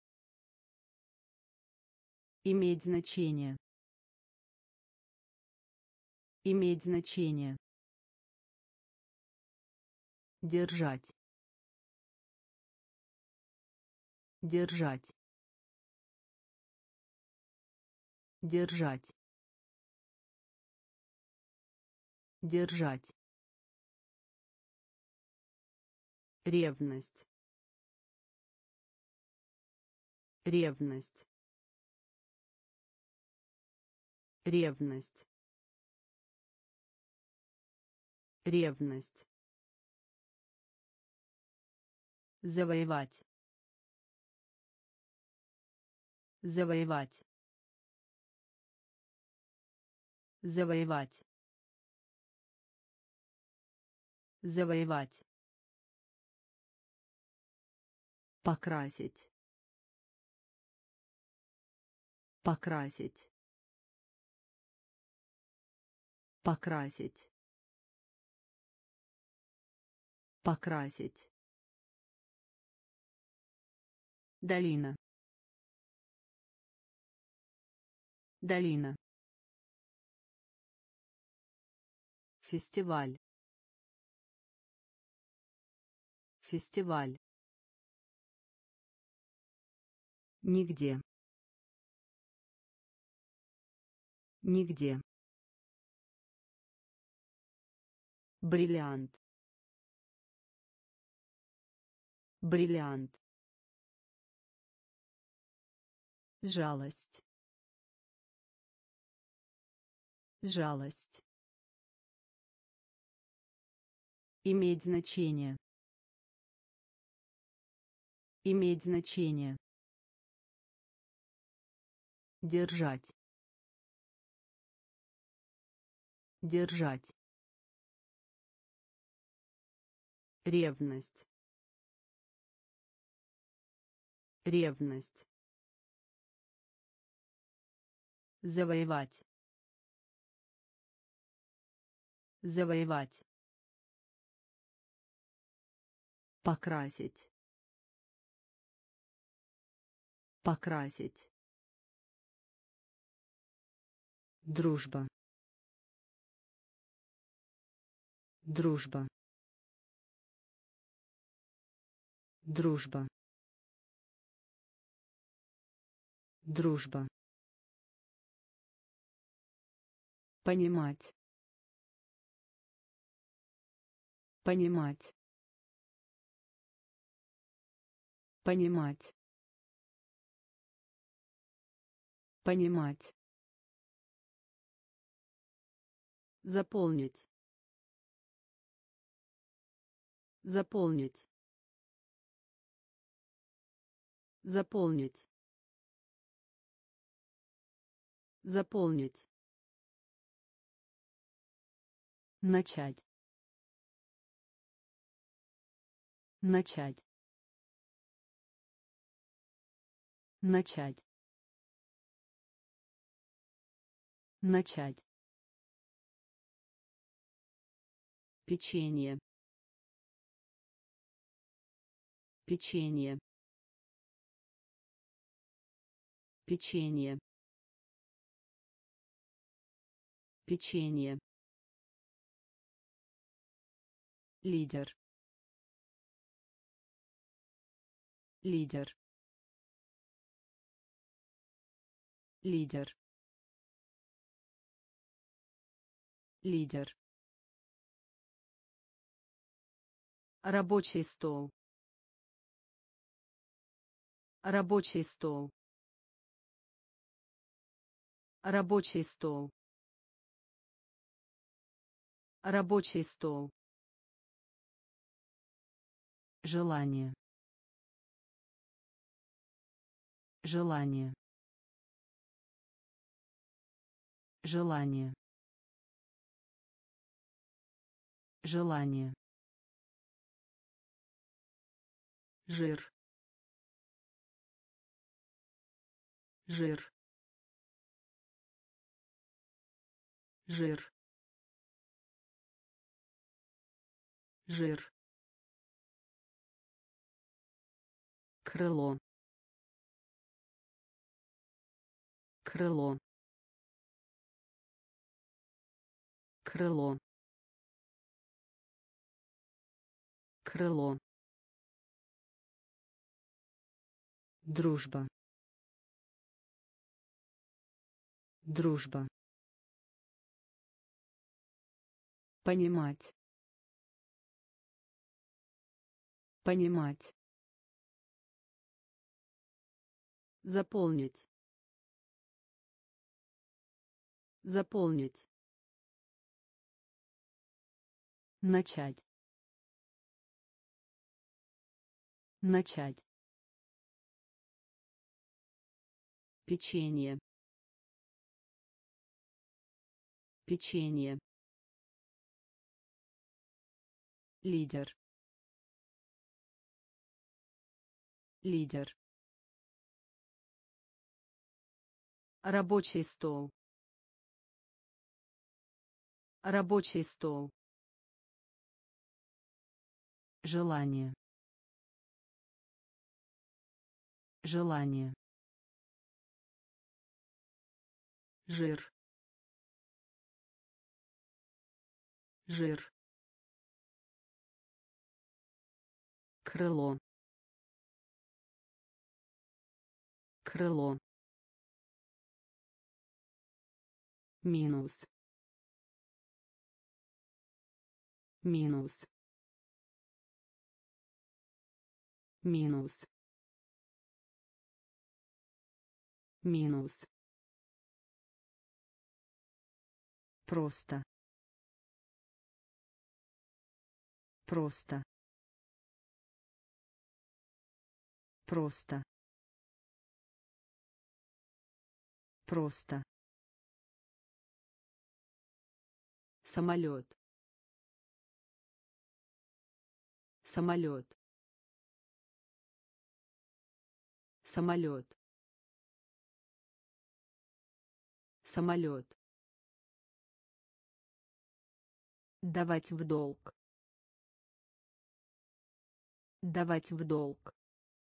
Иметь значение. Иметь значение. Держать. Держать. Держать. Держать. Ревность. Ревность. Ревность. Ревность. Завоевать. Завоевать. Завоевать. Завоевать. Покрасить. Покрасить. Покрасить. Покрасить. Долина. Долина. Фестиваль. Фестиваль. Нигде. Нигде. Бриллиант. Бриллиант. Жалость. Жалость. Иметь значение. Иметь значение. Держать. Держать. Ревность. Ревность. Завоевать. Завоевать. Покрасить. Покрасить. Дружба. Дружба. Дружба. Дружба. Понимать. Понимать. Понимать. Понимать. Заполнить. Заполнить. Заполнить. Заполнить. Начать. Начать. Начать. Начать. Печенье. Печенье. Печенье. Печенье. Лидер. Лидер. Лидер. Лидер. Рабочий стол. Рабочий стол. Рабочий стол. Рабочий стол. Желание. Желание. Желание. Желание. Жир. Жир. Жир. Жир. Крыло. Крыло. Крыло. Крыло. Дружба. Дружба. Понимать. Понимать. Заполнить. Заполнить. Начать. Начать. Печенье. Печенье. Лидер. Лидер. Рабочий стол. Рабочий стол. Желание. Желание. Жир. Жир. Крыло. Крыло. Минус. Минус. Минус. Минус. Просто. Просто. Просто. Просто. Самолет. Самолет. Самолет. Самолет. Давать в долг. Давать в долг.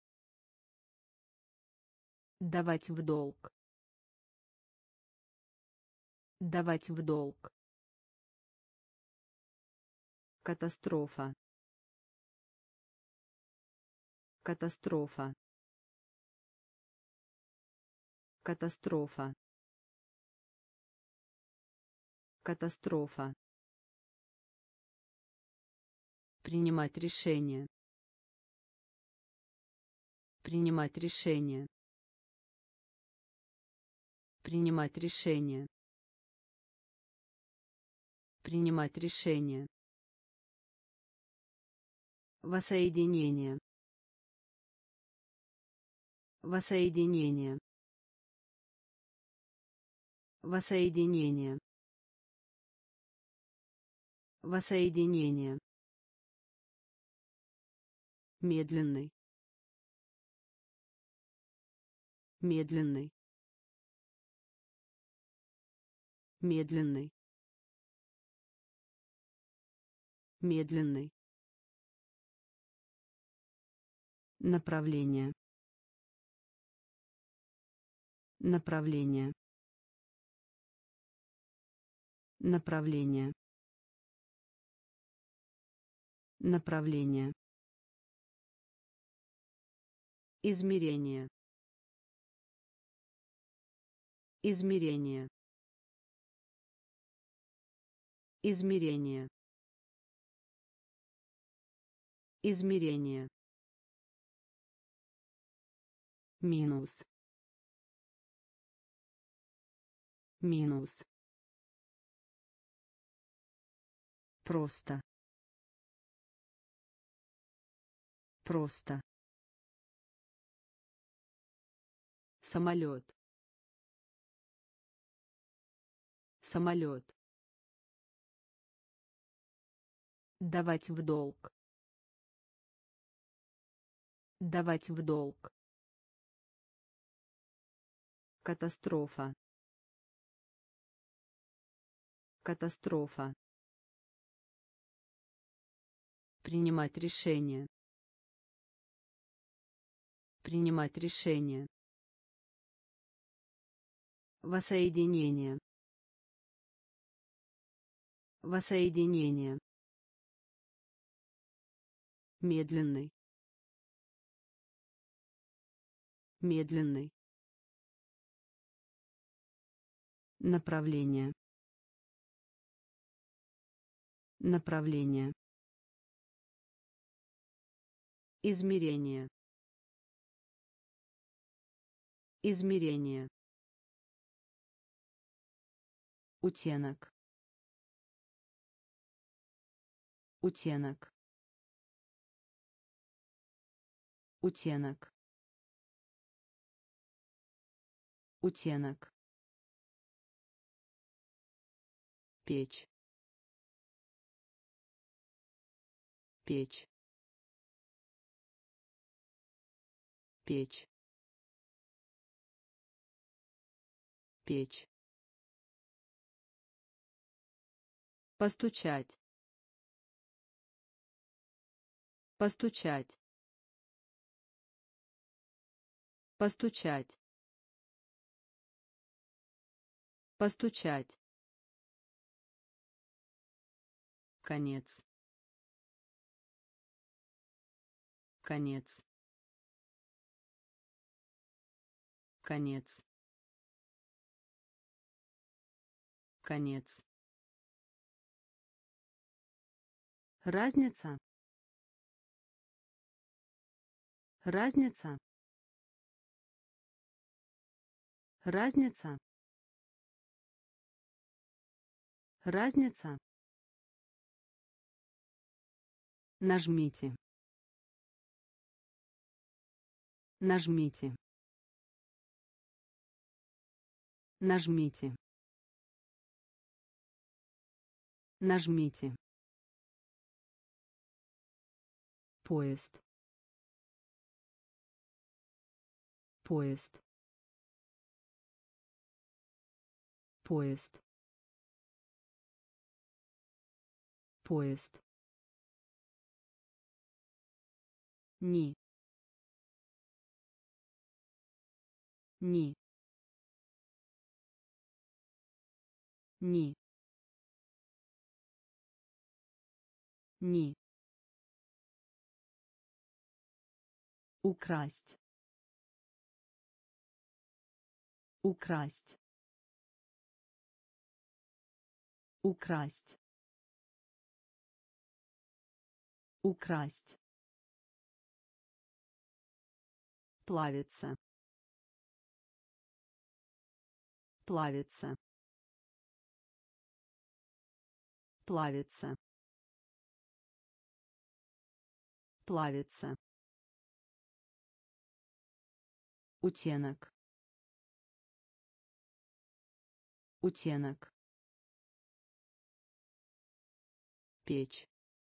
Давать в долг. Давать в долг. Катастрофа. Катастрофа. Катастрофа. Катастрофа. Принимать решение. Принимать решение. Принимать решение. Принимать решение. Воссоединение. Воссоединение. Воссоединение. Воссоединение. Медленный. Медленный. медленный, медленный, направление, направление, направление, направление, измерение, измерение, измерение, измерение, минус, минус, просто, просто, самолет, самолет, давать в долг, давать в долг, катастрофа, катастрофа, принимать решение, принимать решение, воссоединение, воссоединение, медленный, медленный, направление, направление, измерение, измерение, утенок, утенок, утенок, утенок, печь, печь, печь, печь, постучать, постучать, постучать, постучать, конец, конец, конец, конец, разница, разница, разница, разница, нажмите, нажмите, нажмите, нажмите, поезд, поезд, поезд, поезд, ни, ни, ни, ни, украсть, украсть, украсть, украсть, плавиться, плавиться, плавиться, плавиться, утенок, утенок, печь,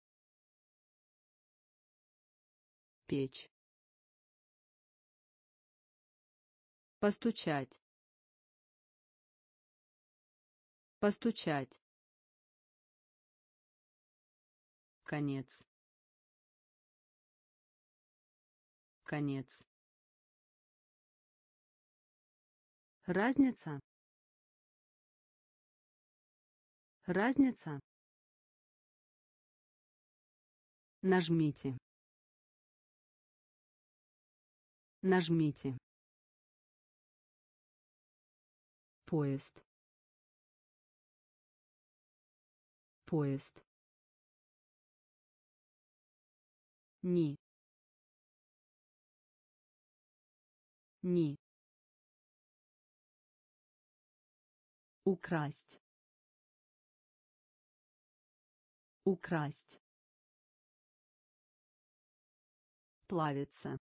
печь, постучать, Постучать. Конец. Конец. Разница. Разница. Нажмите. Нажмите. Поезд. Поезд. Ни. Ни. Украсть. Украсть. Плавиться.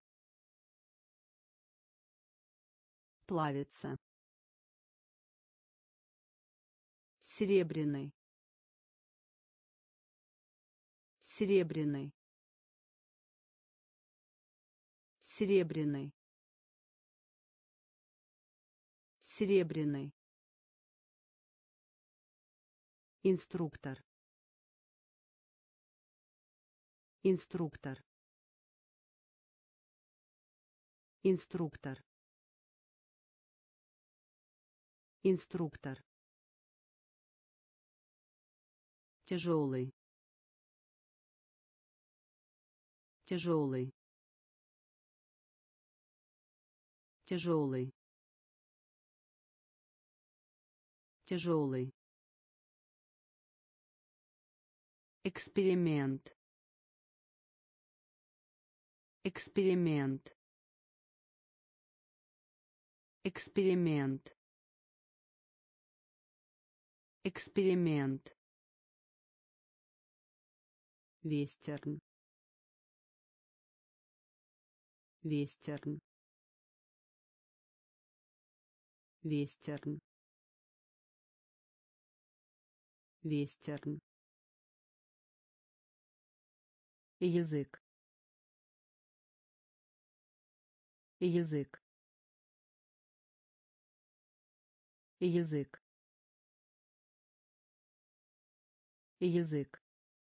Плавиться. Серебряный. Серебряный. Серебряный. Серебряный. Инструктор. Инструктор. Инструктор. Инструктор. Тяжелый. Тяжелый. Тяжелый. Тяжелый. Эксперимент. Эксперимент. Эксперимент. Эксперимент. Вестерн. Вестерн. Вестерн. Вестерн. Язык. Язык. Язык. Язык.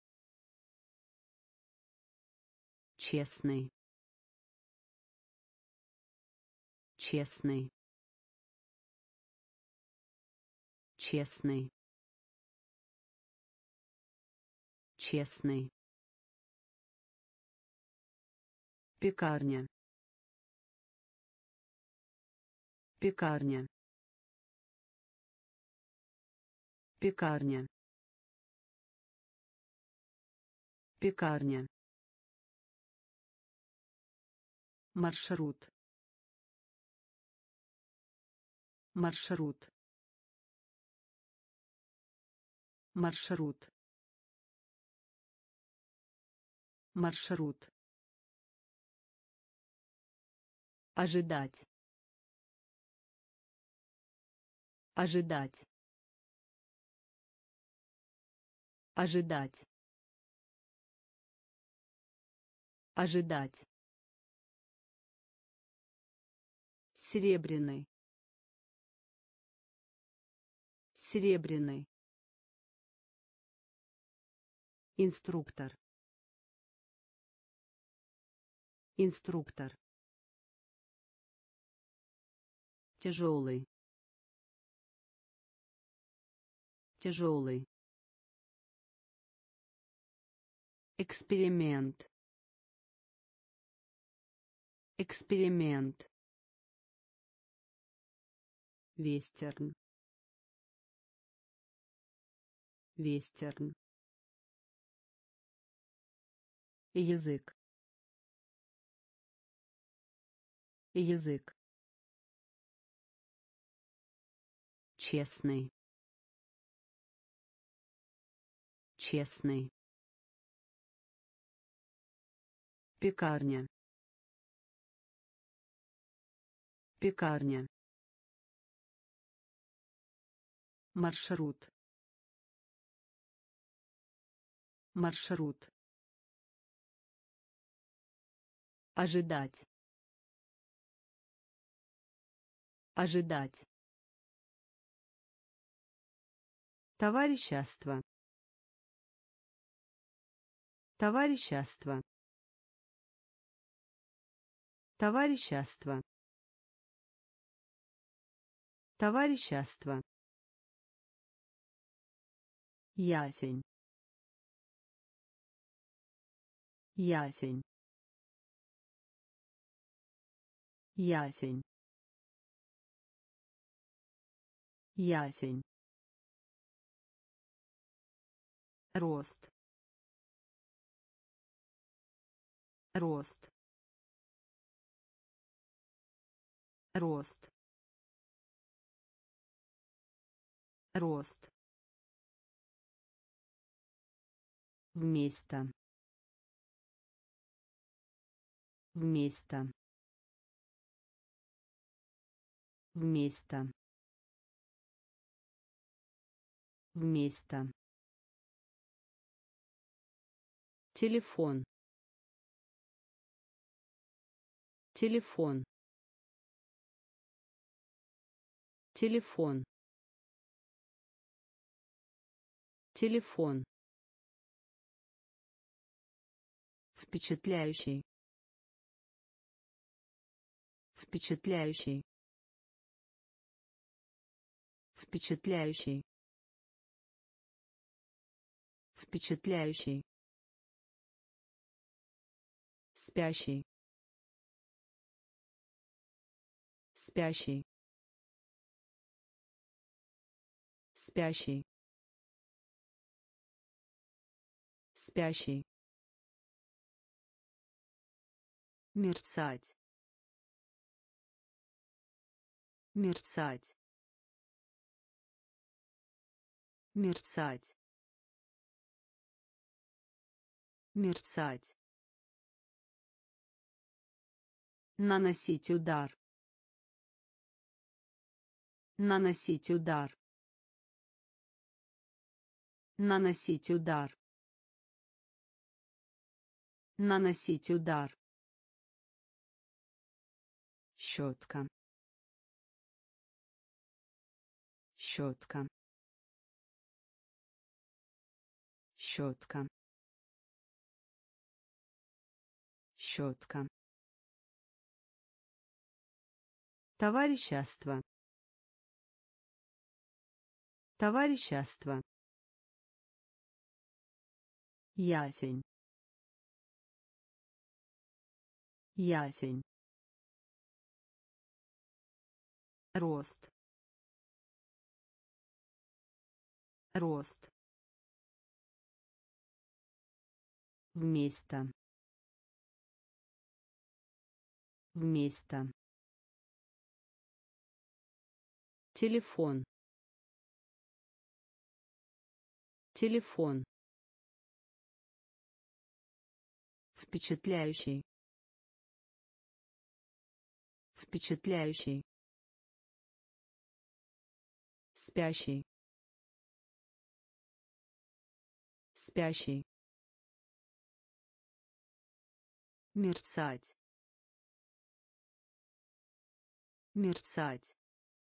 Честный. Честный. Честный. Честный. Пекарня. Пекарня. Пекарня. Пекарня. Маршрут. Маршрут. Маршрут. Маршрут. Ожидать. Ожидать. Ожидать. Ожидать. Серебряный. Серебряный. Инструктор. Инструктор. Тяжелый. Тяжелый. Эксперимент. Эксперимент. Вестерн. Вестерн. Язык. Язык. Честный. Честный. Пекарня. Пекарня. Маршрут. Маршрут. Ожидать. Ожидать. Товарищество. Товарищество. Товарищество. Товарищество. Ясень. Ясень. Ясень. Ясень. Рост. Рост. Рост. Рост. Вместо. Вместо. Вместо. Вместо. Телефон. Телефон. Телефон. Телефон. Впечатляющий. Впечатляющий. Впечатляющий. Впечатляющий. Спящий. Спящий. Спящий. Спящий. Мерцать. Мерцать. Мерцать. Мерцать. Наносить удар. Наносить удар. Наносить удар. Наносить удар. Щетка. Щетка. Щетка. Щетка. Товарищество. Товарищество. Ясень. Ясень. Рост. Рост. Вместо. Вместо. Телефон. Телефон. Впечатляющий. Впечатляющий. Спящий. Спящий. Мерцать. Мерцать.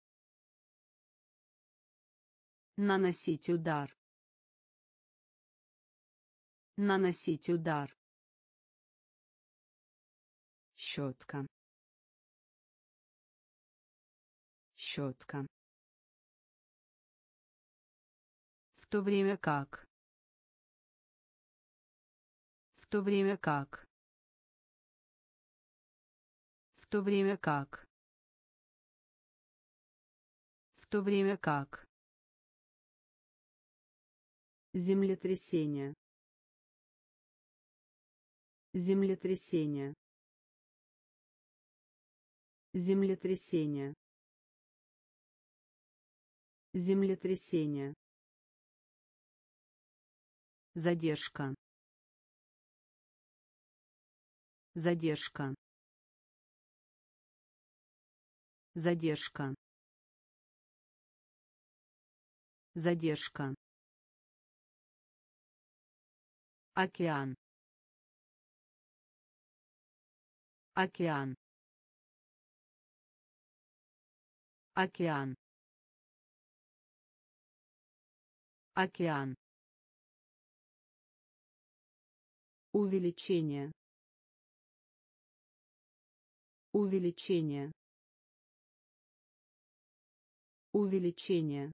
Наносить удар. Наносить удар. Щетка. Щетка. В то время как. В то время как. В то время как. В то время как. Землетрясение. Землетрясение. Землетрясение. Землетрясение. Задержка. Задержка. Задержка. Задержка. Океан. Океан. Океан. океан, увеличение, увеличение, увеличение,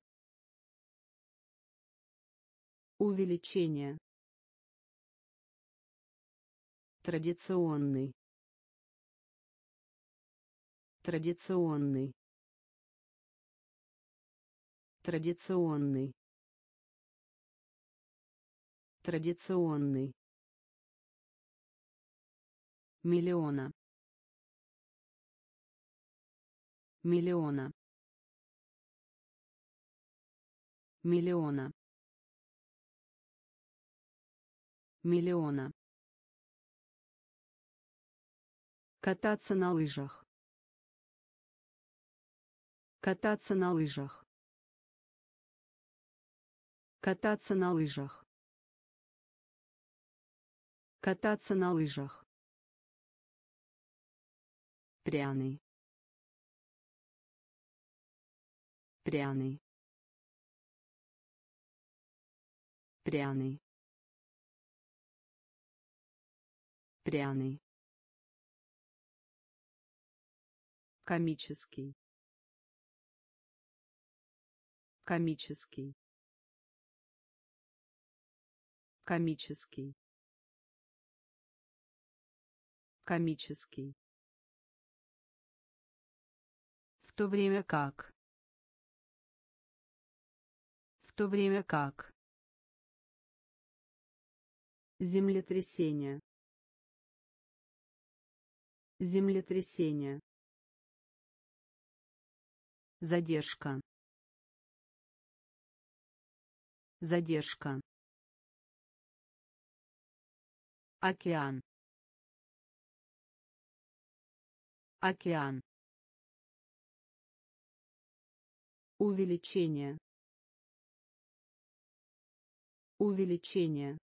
увеличение, традиционный, традиционный, традиционный, традиционный, миллиона, миллиона, миллиона, миллиона, кататься на лыжах, кататься на лыжах, кататься на лыжах, кататься на лыжах, пряный, пряный, пряный, пряный, комический, комический, комический, комический, в то время как, в то время как, землетрясение, землетрясение, задержка, задержка, океан, океан, увеличение, увеличение,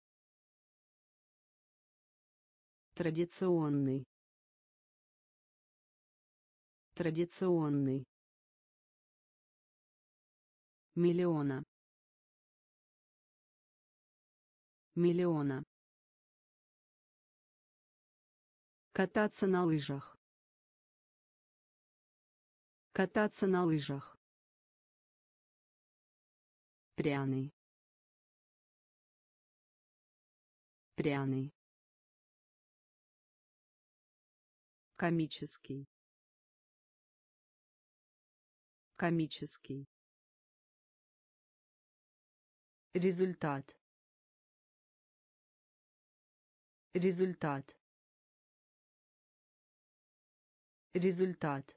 традиционный, традиционный, миллиона, миллиона, кататься на лыжах, кататься на лыжах, пряный, пряный, комический, комический, результат, результат, результат,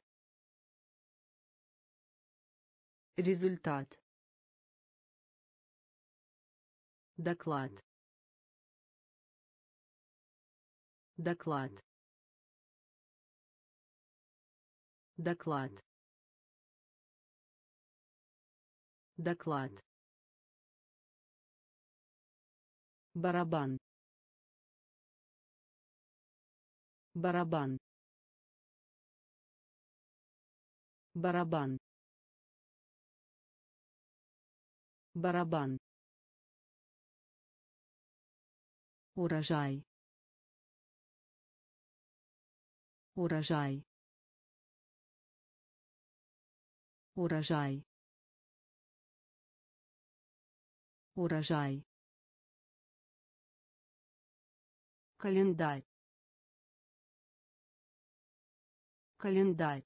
результат, доклад, доклад, доклад, доклад, барабан, барабан, барабан, барабан, урожай, урожай, урожай, урожай, календарь, календарь,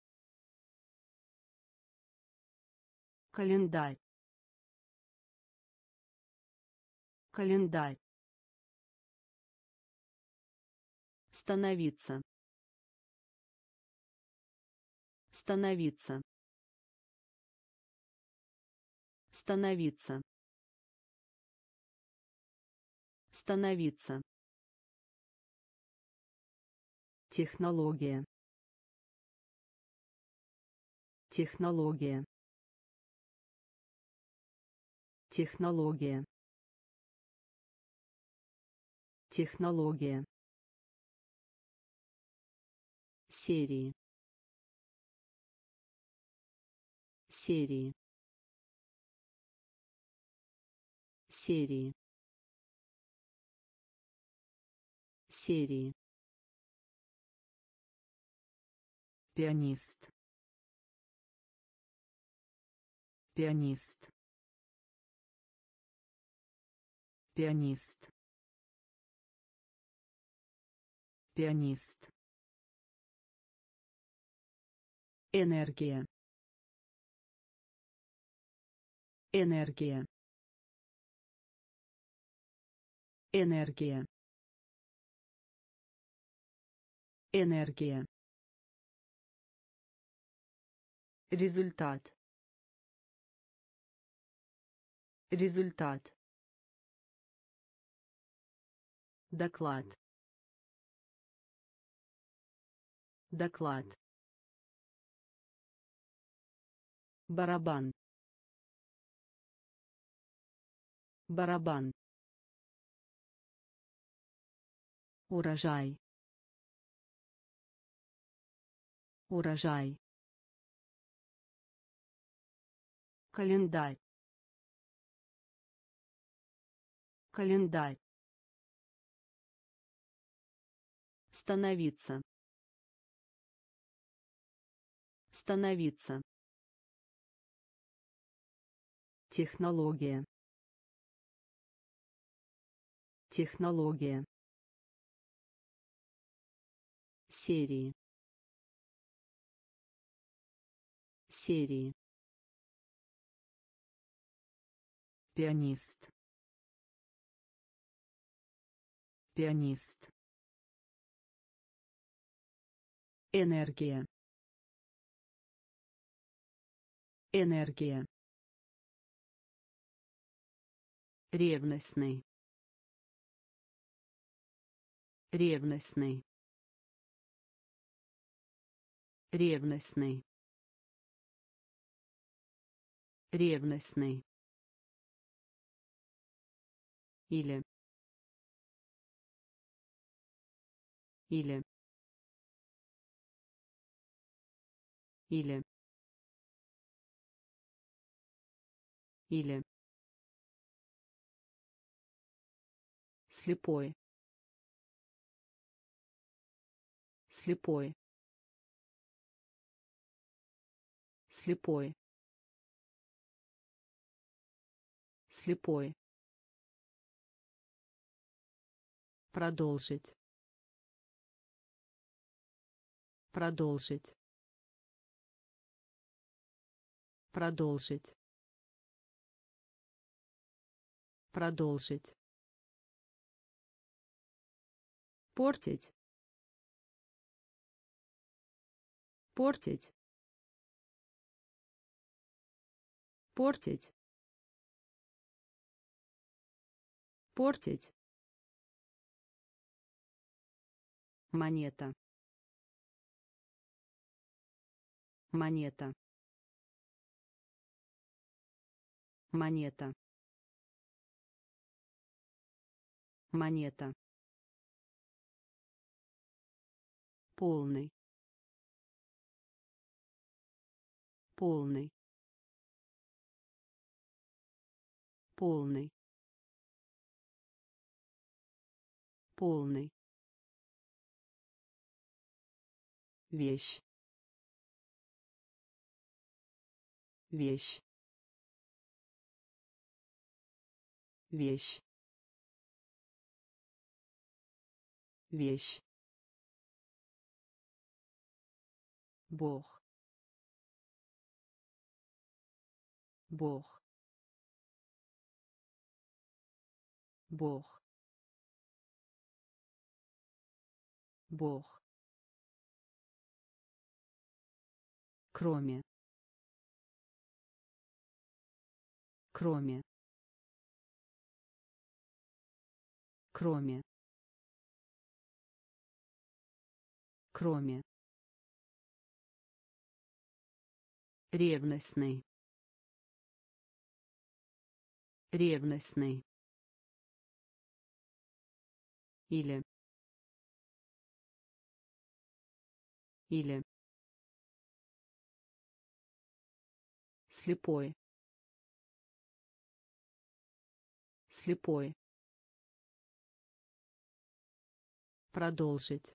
календарь, календарь, становиться, становиться, становиться, становиться, технология, технология, технология, технология, серии, серии, серии, серии, пианист, пианист, пианист, пианист, энергия, энергия, энергия, энергия, результат, результат, доклад, доклад, барабан, барабан, урожай, урожай, календарь, календарь, становиться, становиться, технология, технология, серии, серии, пианист, пианист, энергия, энергия, ревностный, ревностный, ревностный, ревностный, или, или, или, или, слепой, слепой, слепой, слепой, продолжить, продолжить, продолжить, продолжить, портить, портить, портить, портить, монета, монета, монета, монета, полный, полный, полный, полный, вещь, вещь, вещь, вещь, Бог, Бог, Бог, Бог, кроме, кроме, кроме, кроме, ревностный, ревностный, или, или, слепой, Слепой. Продолжить.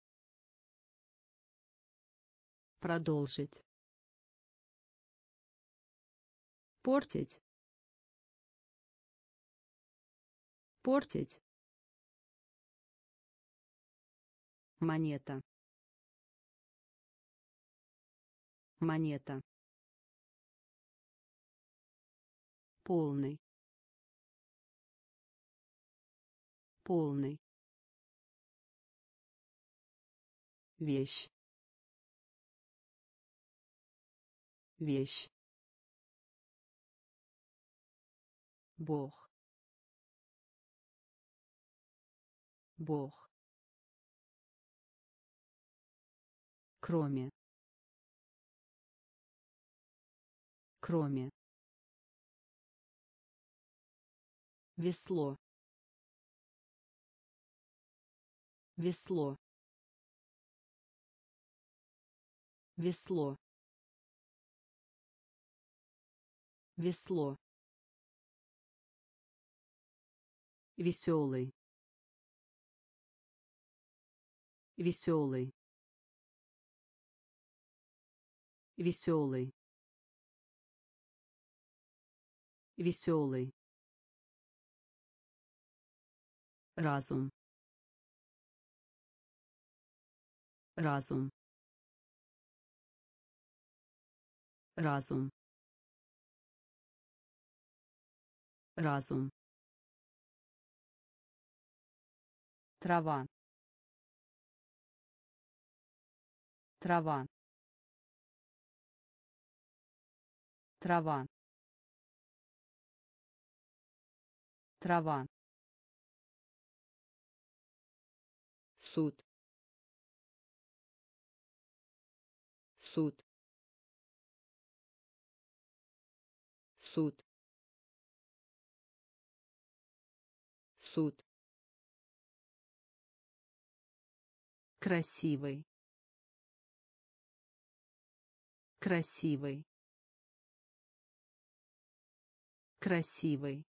Продолжить. Портить. Портить. Монета. Монета. Полный. Полный. Вещь. Вещь. Бог. Бог. Кроме. Кроме. Весло. Весло. Весло. Весло. Веселый. Веселый. Веселый. Веселый. Разум. Разум. Разум. Разум. Трава. Трава. Трава. Трава. Суд. Суд. Суд. Суд. Красивый. Красивый. Красивый.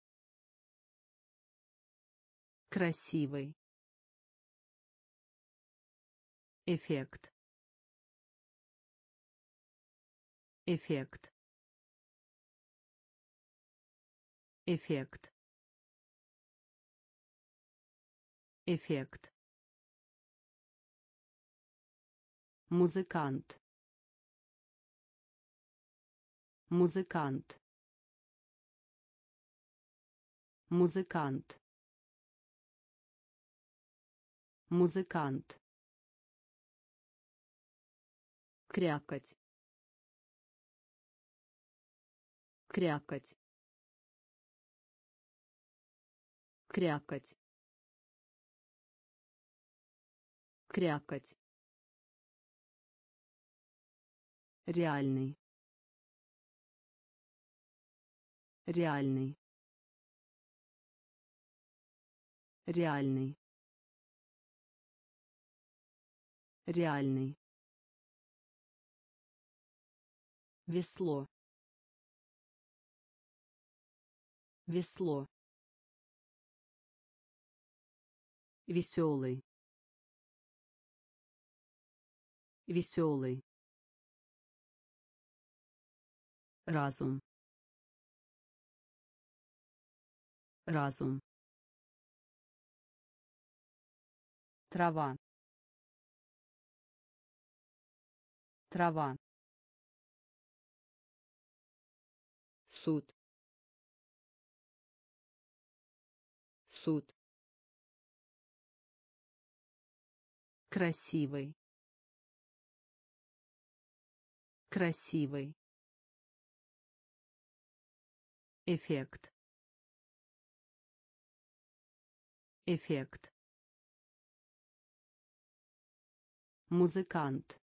Красивый. Эффект. Эффект. Эффект. Эффект. Музыкант. Музыкант. Музыкант. Музыкант. Крякать. Крякать. Крякать. Крякать. Реальный. Реальный. Реальный. Реальный. Весло. Весло. Веселый. Веселый. Разум. Разум. Трава. Трава. Суд. Суд. Красивый. Красивый. Эффект. Эффект. Музыкант.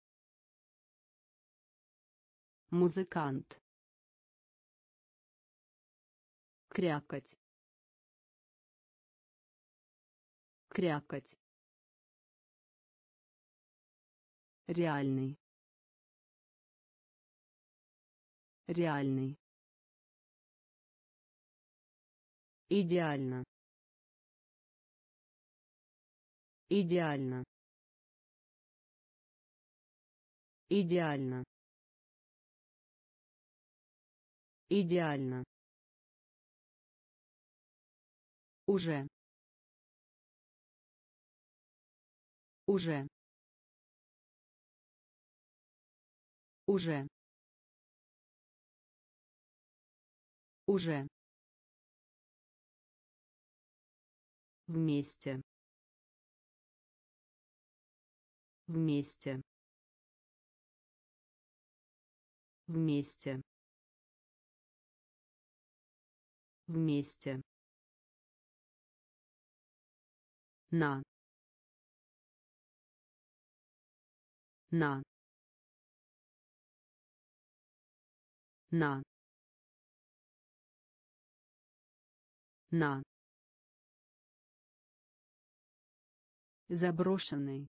Музыкант. Крякать. Крякать. Реальный. Реальный. Идеально. Идеально. Идеально. Идеально. Уже. Уже. Уже. Уже. Вместе. Вместе. Вместе. Вместе. На. На. На. На. Заброшенный.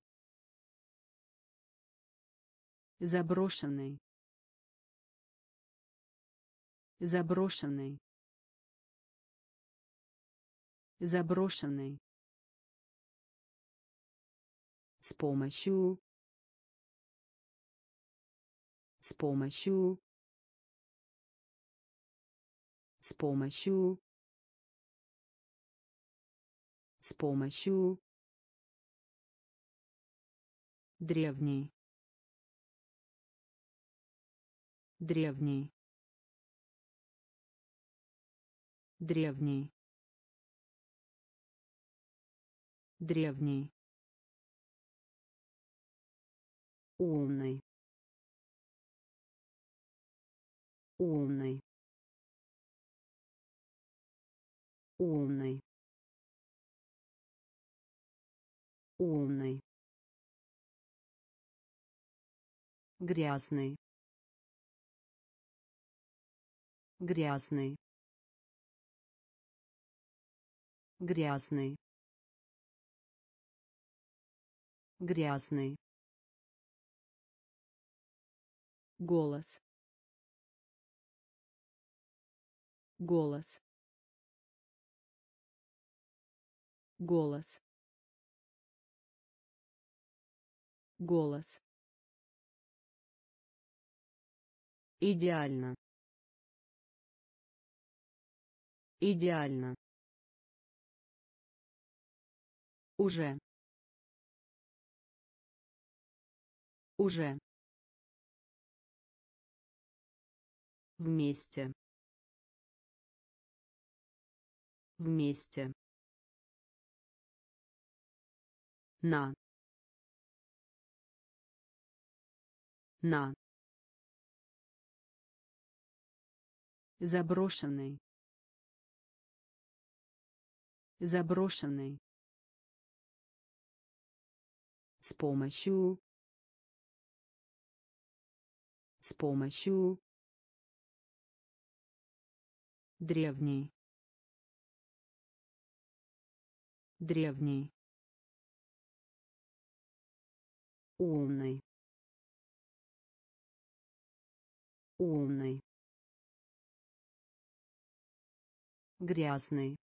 Заброшенный. Заброшенный. Заброшенный. С помощью. С помощью. С помощью. С помощью. Древний. Древний. Древний. Древний. Умный. Умный. Умный. Умный. Грязный. Грязный. Грязный. Грязный. Голос. Голос. Голос. Голос. Идеально. Идеально. Уже. Уже. Вместе. Вместе. На. На. Заброшенный. Заброшенный. С помощью. С помощью. Древний. Древний. Умный. Умный. Грязный.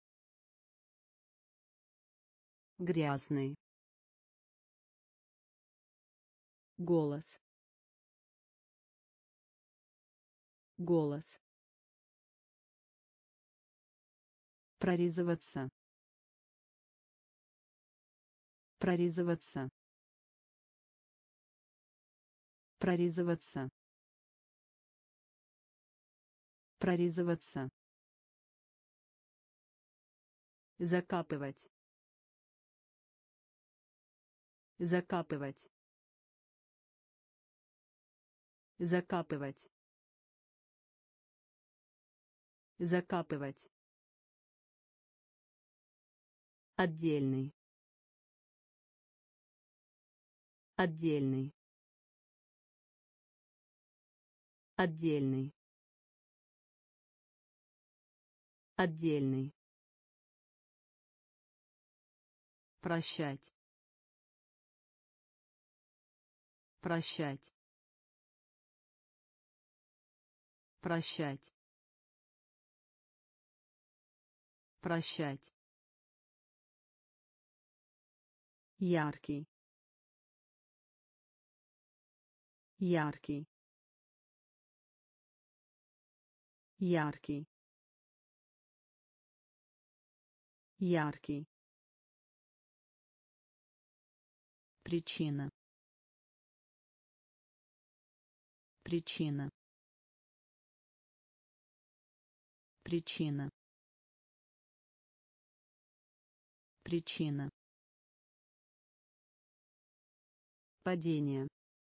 Грязный. Голос. Голос. Прорезываться. Прорезываться. Прорезываться. Прорезываться. Закапывать. Закапывать. Закапывать. Закапывать. Отдельный. Отдельный. Отдельный. Отдельный. Прощать. Прощать. Прощать. Прощать. Яркий. Яркий. Яркий. Яркий. Причина. Причина. Причина. Причина. Падение.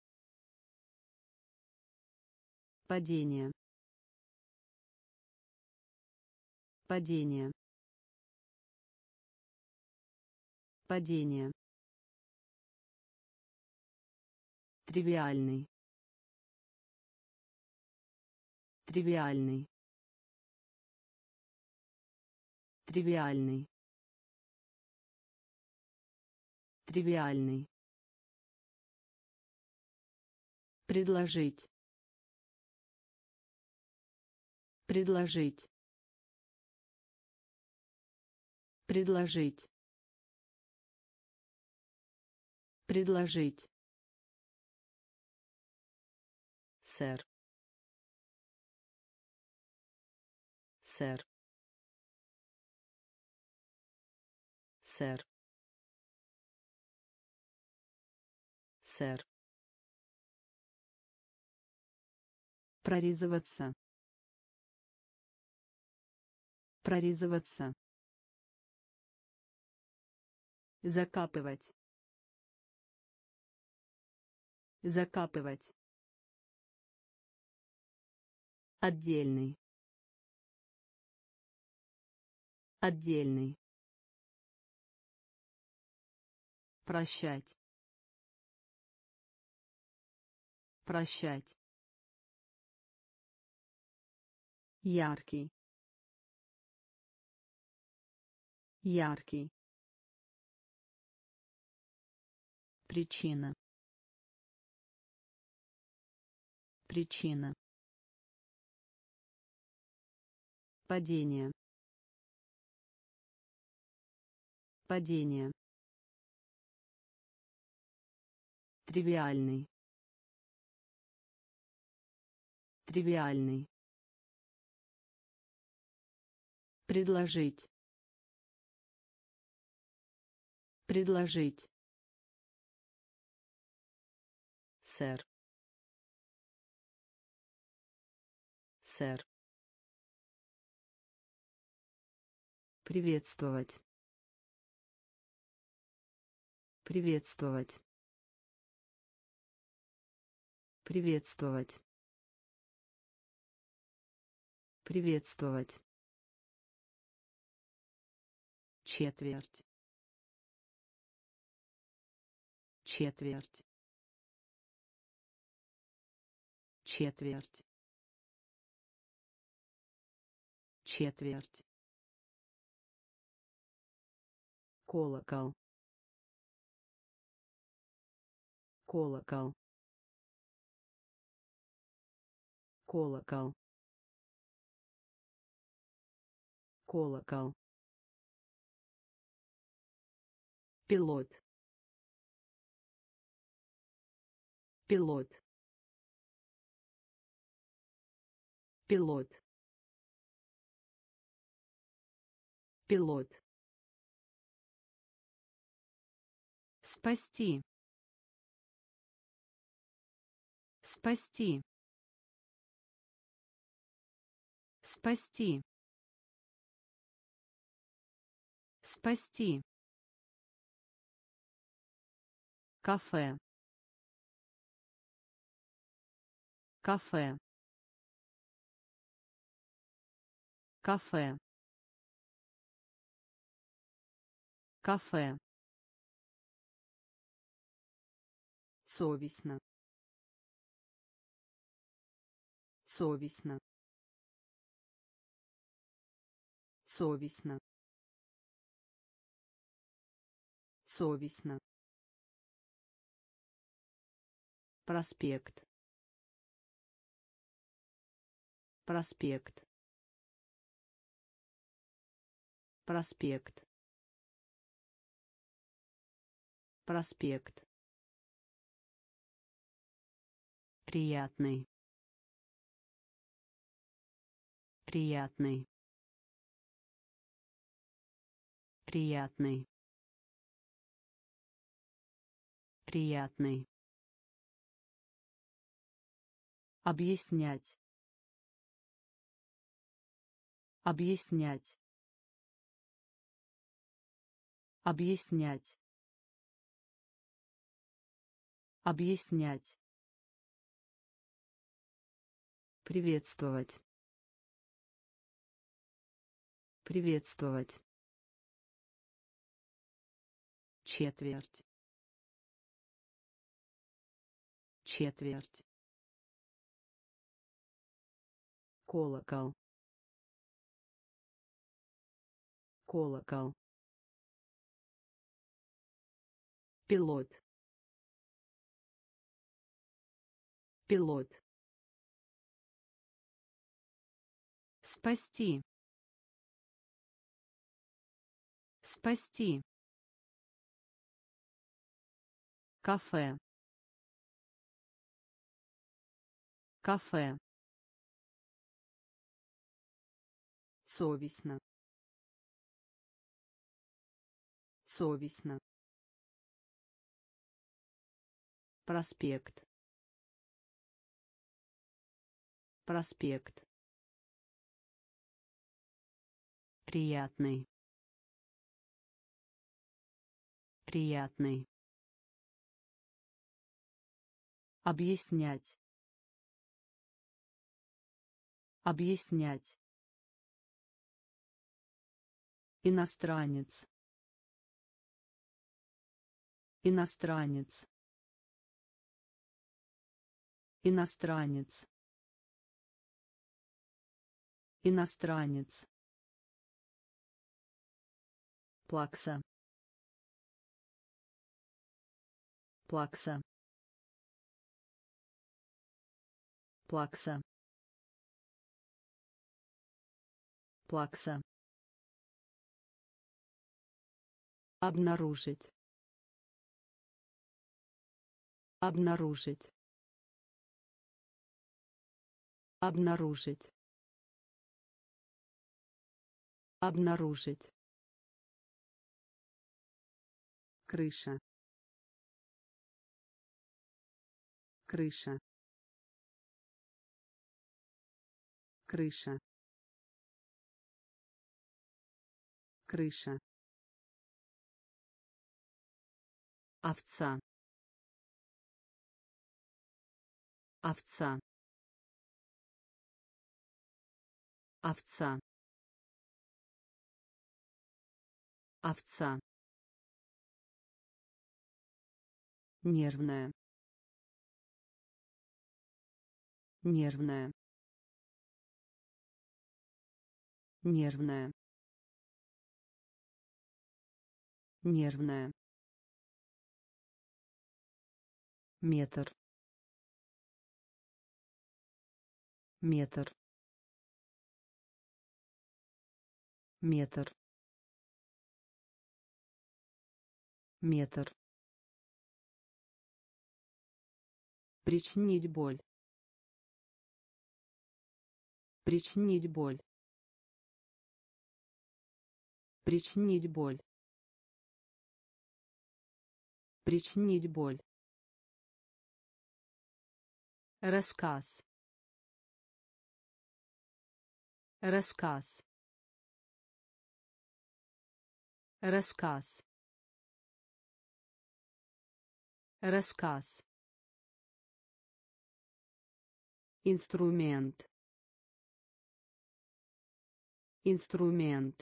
Падение. Падение. Падение. Тривиальный. Тривиальный. Тривиальный. Тривиальный. Предложить. Предложить. Предложить. Предложить. Сэр. Сэр. Сэр. Сэр. Прорезываться. Прорезываться. Закапывать. Закапывать. Отдельный. Отдельный. Прощать. Прощать. Яркий. Яркий. Причина. Причина. Падение. Падение. Тривиальный. Тривиальный. Предложить. Предложить. Сэр. Сэр. Приветствовать. Приветствовать. Приветствовать. Приветствовать. Четверть. Четверть. Четверть. Четверть. Колокол. Колокол. Колокол. Колокол. Пилот. Пилот. Пилот. Пилот. Спасти. Спасти. Спасти. Спасти. Кафе. Кафе. Кафе. Кафе. Совестно. Совестно. Совестно. Совестно. Проспект. Проспект. Проспект. Проспект. Приятный. Приятный. Приятный. Приятный. Объяснять. Объяснять. Объяснять. Объяснять. Приветствовать. Приветствовать. Четверть. Четверть. Колокол. Колокол. Пилот. Пилот. Спасти. Спасти. Кафе. Кафе. Совестно. Совестно. Проспект. Проспект. Приятный. Приятный. Объяснять. Объяснять. Иностранец. Иностранец. Иностранец. Иностранец. Плакса. Плакса. Плакса. Плакса. Обнаружить. Обнаружить. Обнаружить. Обнаружить. Крыша. Крыша. Крыша. Крыша. Овца. Овца. Овца. Овца. Нервная. Нервная. Нервная. Нервная. Метр. Метр. Метр. Метр. Причинить боль. Причинить боль. Причинить боль. Причинить боль. Рассказ. Рассказ. Рассказ. Рассказ. Инструмент. Инструмент.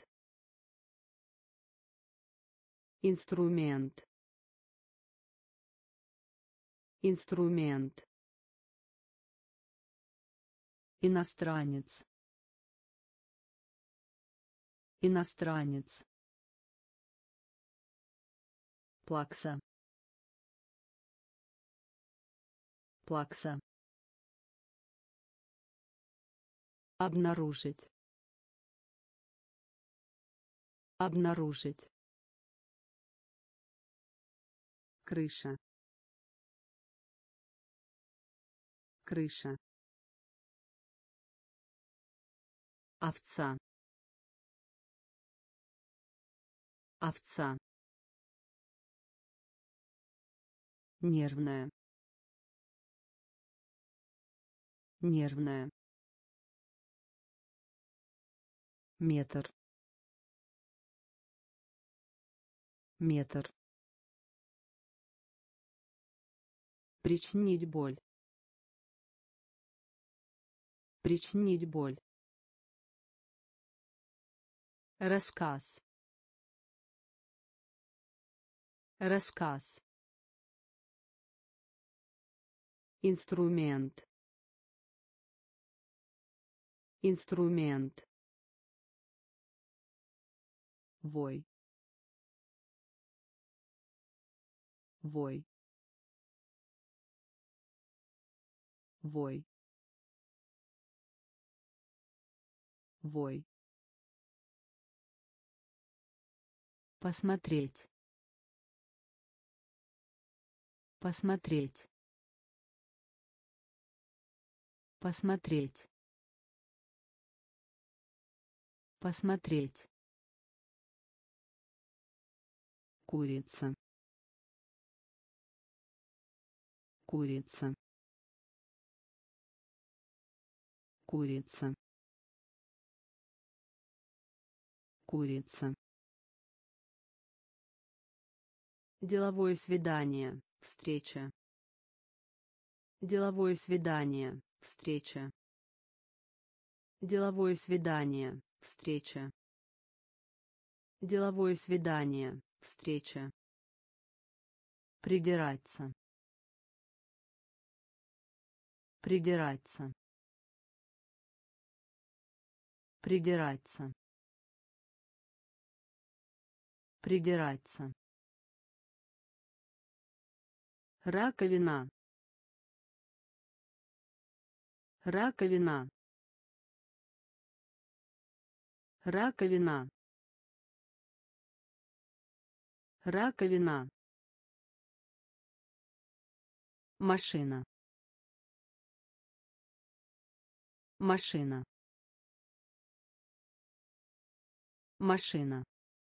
Инструмент. Инструмент. Иностранец. Иностранец. Плакса. Плакса. Обнаружить. Обнаружить. Крыша. Крыша. Овца. Овца. Нервная. Нервная. Метр. Метр. Причинить боль. Причинить боль. Рассказ. Рассказ. Инструмент. Инструмент. Вой. Вой. Вой. Вой. Посмотреть. Посмотреть. Посмотреть. Посмотреть. Курица. Курица. Курица. Курица. Деловое свидание. Встреча. Деловое свидание. Встреча. Деловое свидание. Встреча. Деловое свидание. Встреча. Придираться. Придираться. Придираться. Придираться. Раковина. Раковина. Раковина. Раковина. Машина. Машина. Машина.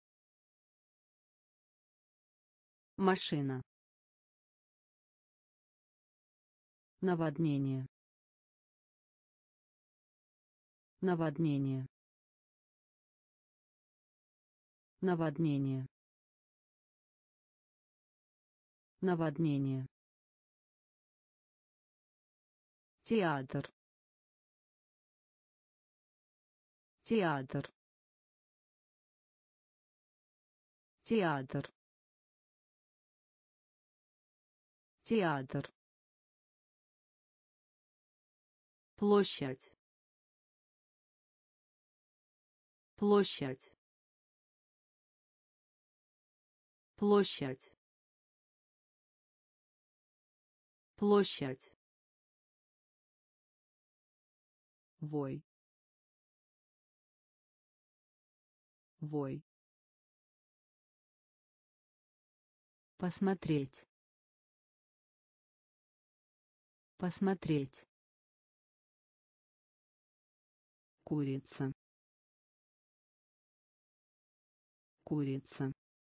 Машина. Наводнение. Наводнение. Наводнение. Наводнение. Театр. Театр. Театр. Театр. Площадь. Площадь. Площадь. Площадь. Вой. Вой. Посмотреть. Посмотреть. Курица. Курица.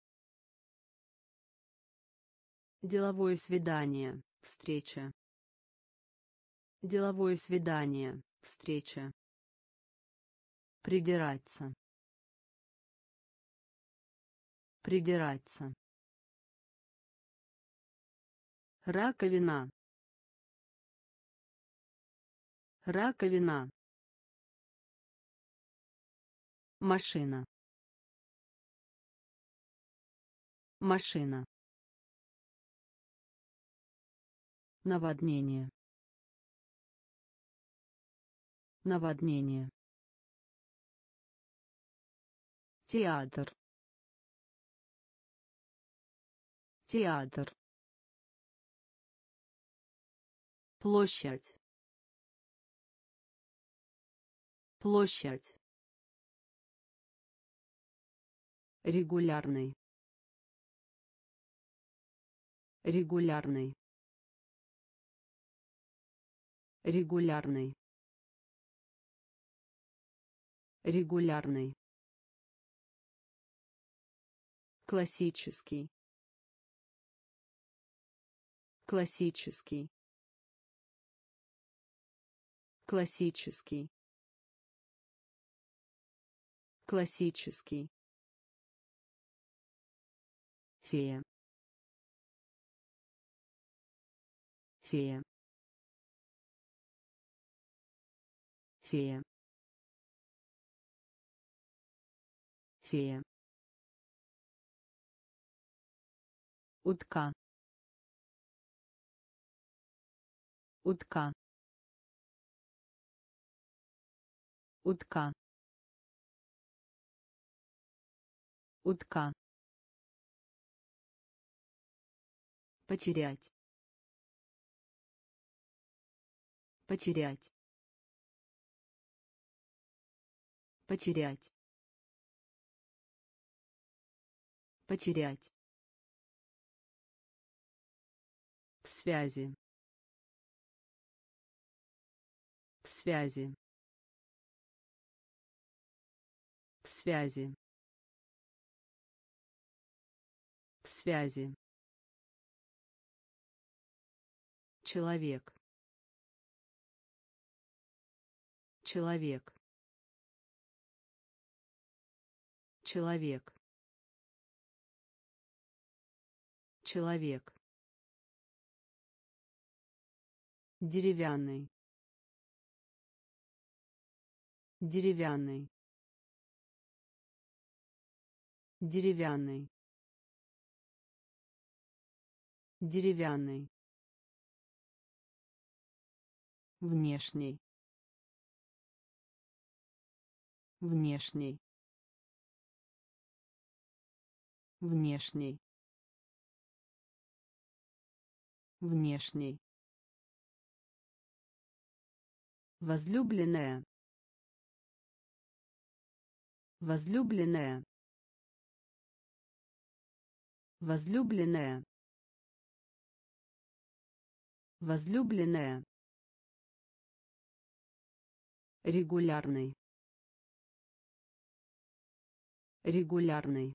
Деловое свидание. Встреча. Деловое свидание. Встреча. Придираться. Придираться. Раковина. Раковина. Машина. Машина. Наводнение. Наводнение. Театр. Театр. Площадь. Площадь. Регулярный. Регулярный. Регулярный. Регулярный. Классический. Классический. Классический. Классический. Фея. Фея. Фея. Фея. Утка. Утка. Утка. Утка. Потерять. Потерять. Потерять. Потерять. В связи. В связи. В связи. В связи. Человек. Человек. Человек. Человек. Деревянный. Деревянный. Деревянный. Деревянный. Внешний. Внешний. Внешний. Внешний. Возлюбленная. Возлюбленная. Возлюбленная. Возлюбленная. Регулярный. Регулярный.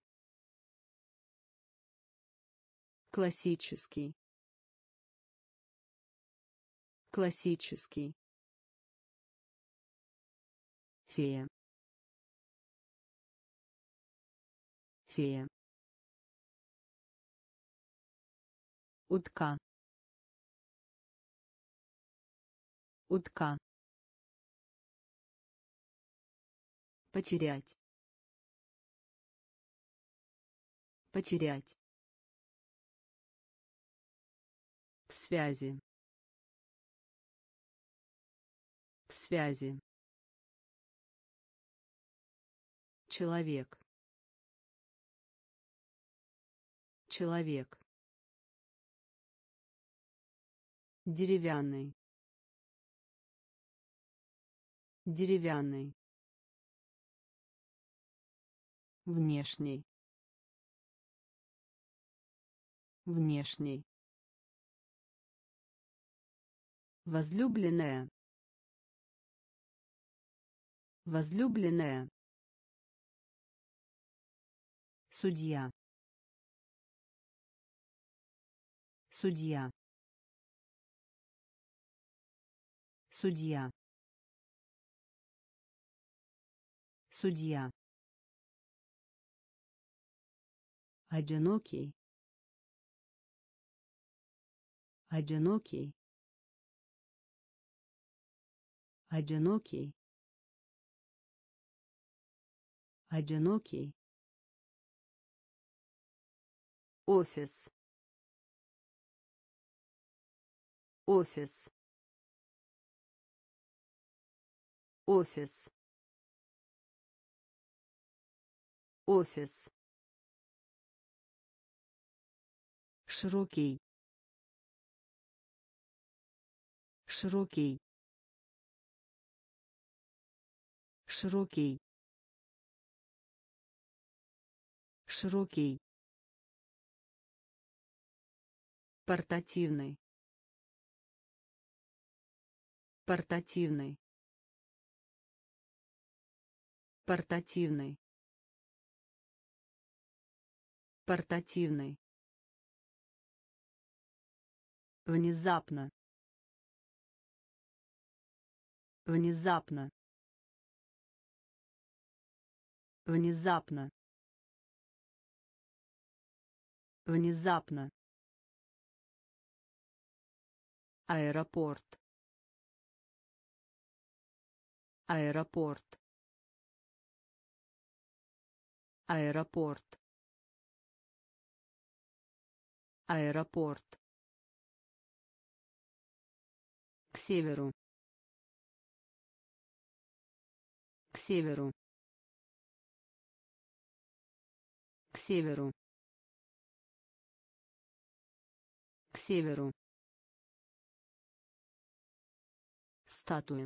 Классический. Классический. Фея. Фея. Утка. Утка. Потерять. Потерять. В связи. В связи. Человек. Человек. Деревянный. Деревянный. Внешний. Внешний. Возлюбленная. Возлюбленная. Судья. Судья. Судья. Судья. Одинокий. Одинокий. Одинокий. Одинокий. Офис. Офис. Офис. Офис. Широкий. Широкий. Широкий. Широкий. Портативный. Портативный. Портативный. Портативный. Внезапно. Внезапно. Внезапно. Внезапно. Аэропорт. Аэропорт. Аэропорт. Аэропорт. К северу. К северу. К северу. К северу. Статуя.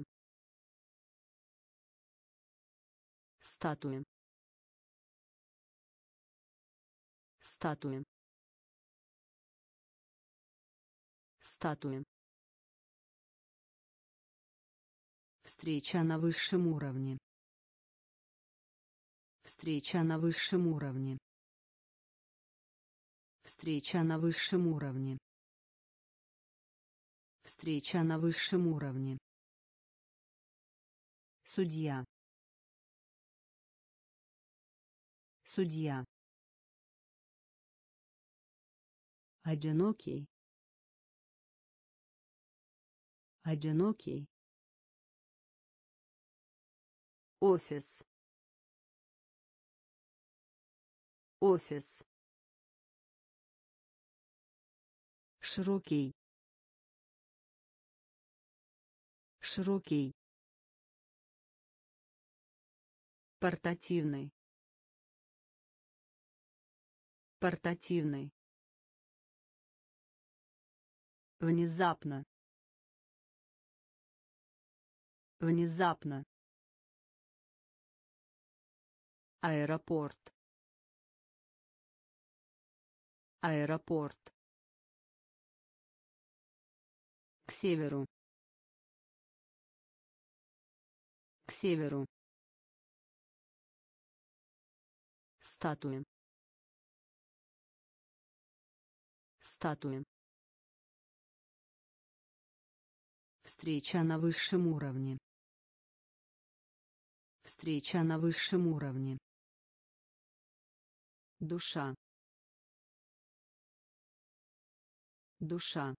Статуя. Статуя. Статуя. Встреча на высшем уровне. Встреча на высшем уровне. Встреча на высшем уровне. Встреча на высшем уровне. Судья. Судья. Одинокий. Одинокий. Офис. Офис. Широкий. Широкий. Портативный. Портативный. Внезапно. Внезапно. Аэропорт. Аэропорт. К северу. К северу. Статуя. Статуя. Встреча на высшем уровне. Встреча на высшем уровне. Душа. Душа.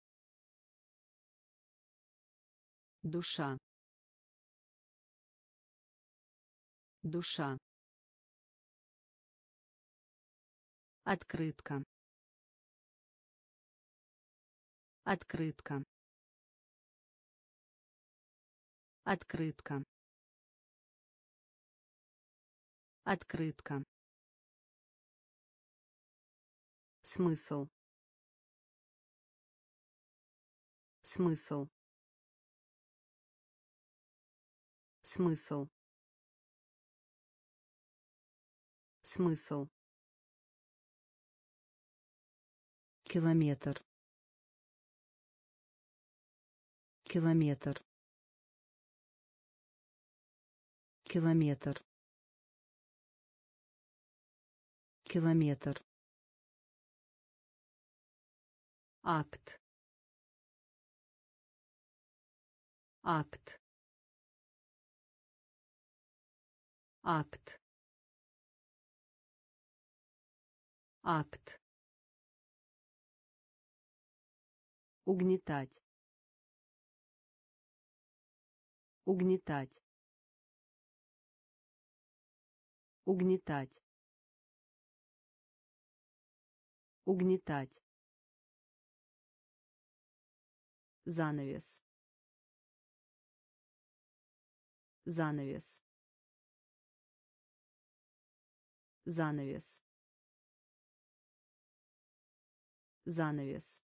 Душа. Душа. Открытка. Открытка. Открытка. Открытка. Смысл. Смысл. Смысл. Смысл. Километр. Километр. Километр. Километр. Акт. Акт. Акт. Акт. Угнетать. Угнетать. Угнетать. Угнетать. Занавес. Занавес. Занавес. Занавес.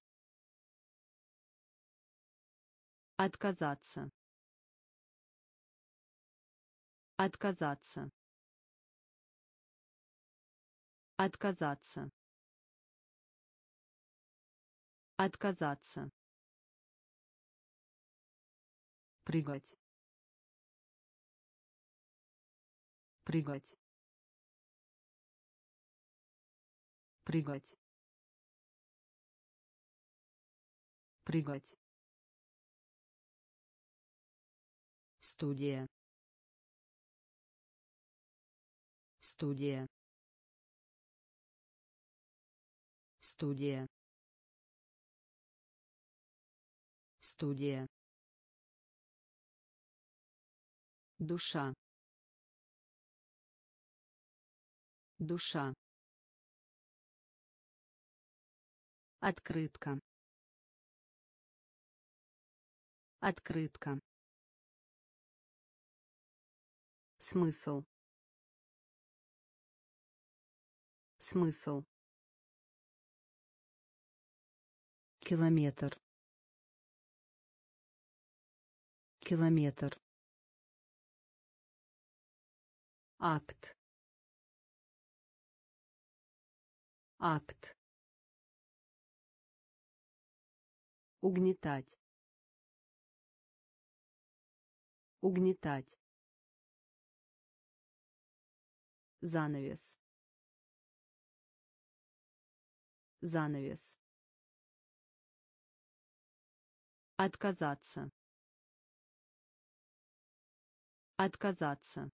Отказаться. Отказаться. Отказаться. Отказаться. Прыгать. Прыгать. Прыгать. Прыгать. Студия. Студия. Студия. Студия. Душа. Душа. Открытка. Открытка. Смысл. Смысл. Километр. Километр. Акт. Акт. Угнетать. Угнетать. Занавес. Занавес. Отказаться. Отказаться.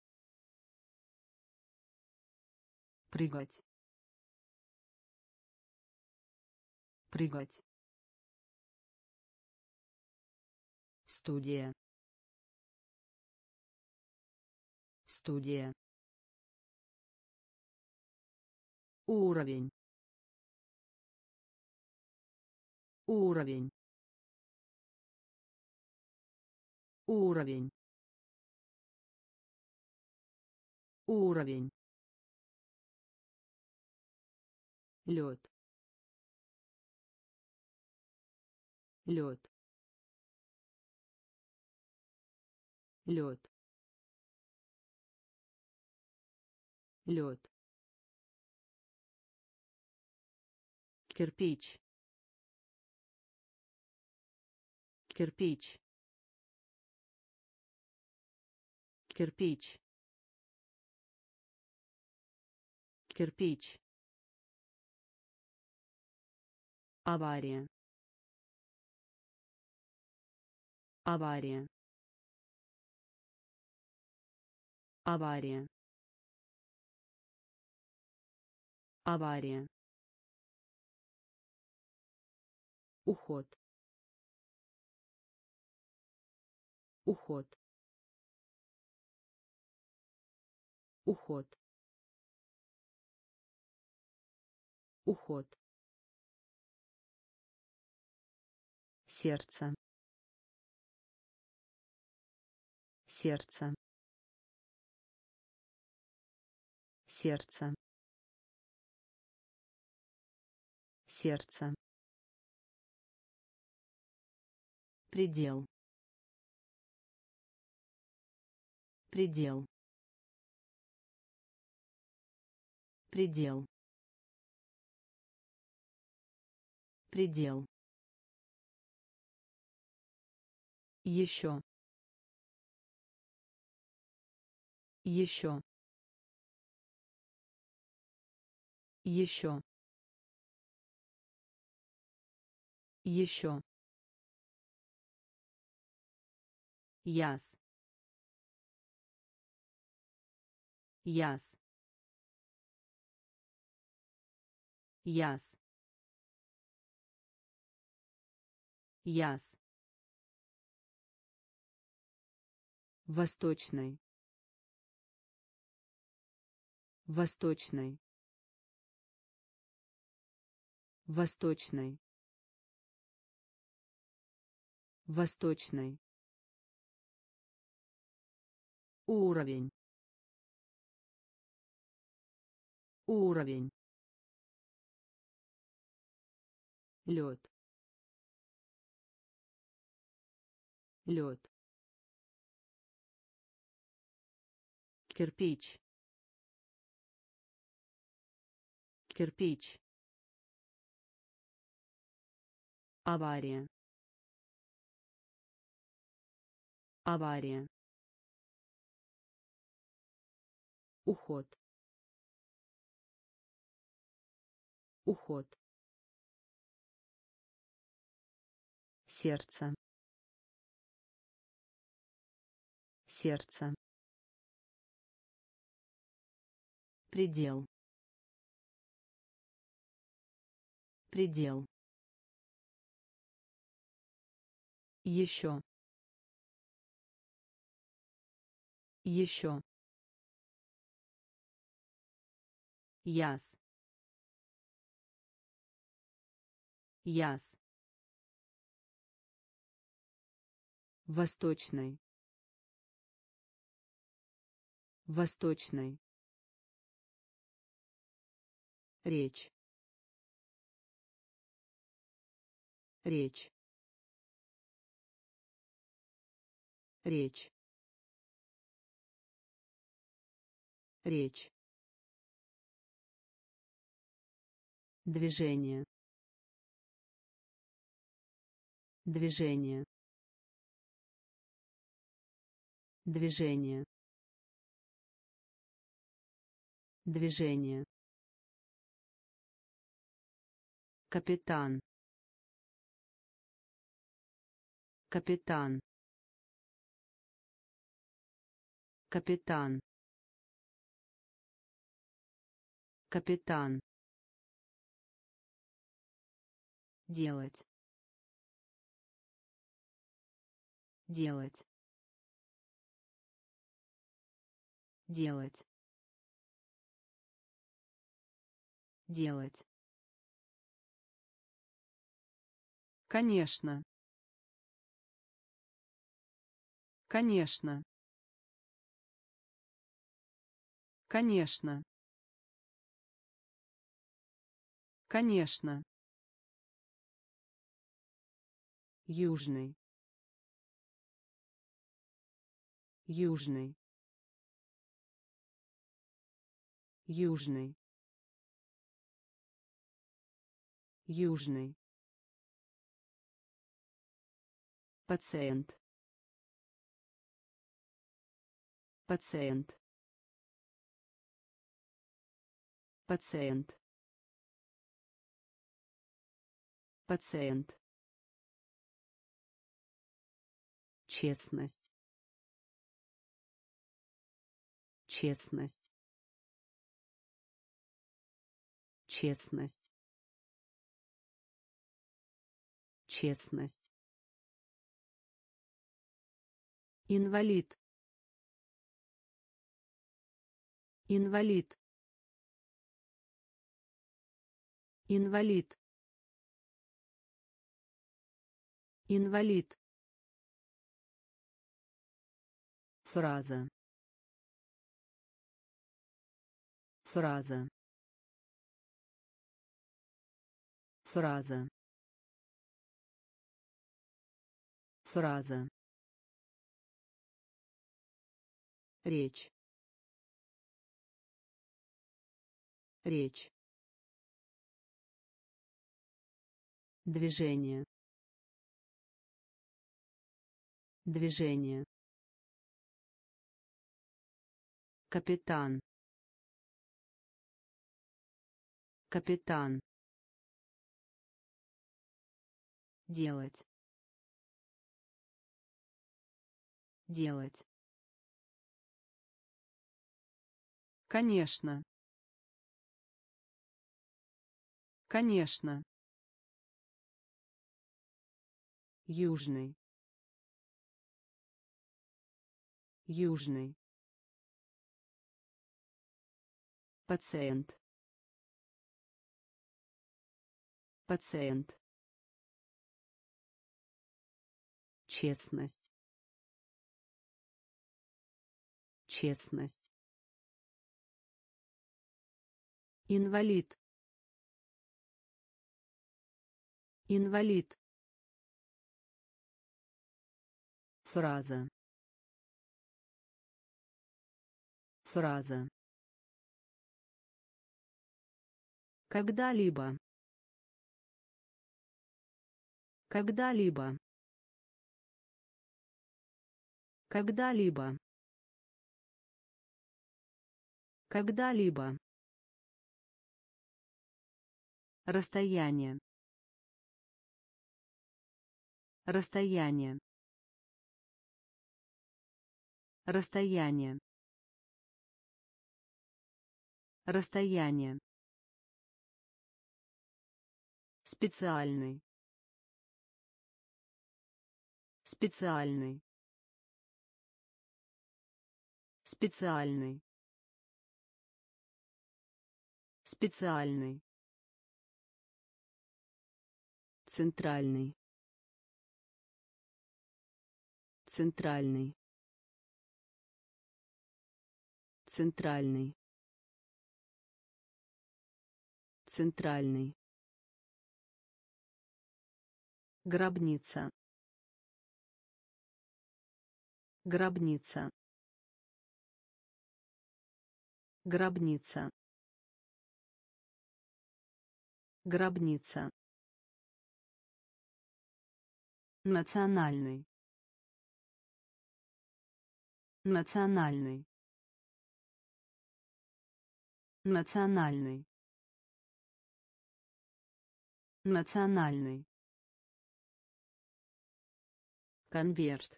Прыгать. Прыгать. Студия. Студия. Уровень. Уровень. Уровень. Уровень. Лед. Лед. Лед. Лед. Кирпич. Кирпич. Кирпич. Кирпич. Авария. Авария. Авария. Авария. Уход. Уход. Уход. Уход. Сердце. Сердце. Сердце. Сердце. Предел. Предел. Предел. Предел. Еще. Еще. Еще. Еще. Яс. Яс. Яс. Яс. Восточный. Восточный. Восточный. Восточный. Уровень. Уровень. Лед. Лед. Кирпич. кирпич, авария, авария, уход, уход, сердце, сердце, предел, предел, еще, еще, яс, яс, восточный, восточный, речь, речь, речь, речь, движение, движение, движение, движение, капитан, капитан, капитан, капитан, делать, делать, делать, делать, конечно, конечно, конечно, конечно, южный, южный, южный, южный, пациент, пациент, пациент, пациент, честность, честность, честность, честность, инвалид, инвалид, инвалид, инвалид, фраза, фраза, фраза, фраза, речь, речь, движение, движение, капитан, капитан, делать, делать, конечно, конечно, южный, южный, пациент, пациент, честность, честность, инвалид, инвалид, фраза, фраза, Когда-либо. Когда-либо. Когда-либо. Когда-либо. Расстояние. Расстояние. Расстояние. Расстояние. Специальный. Специальный. Специальный. Специальный. Центральный. Центральный. Центральный. Центральный. Гробница. Гробница. Гробница. Гробница. Национальный. Национальный. Национальный. Национальный. Конверт.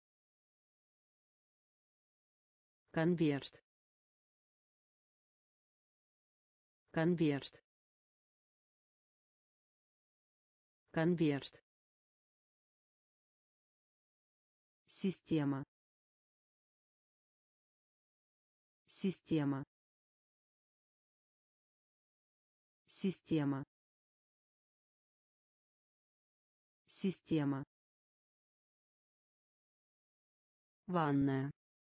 Конверт. Конверт. Конверт. Система. Система. Система. Система. Ванная.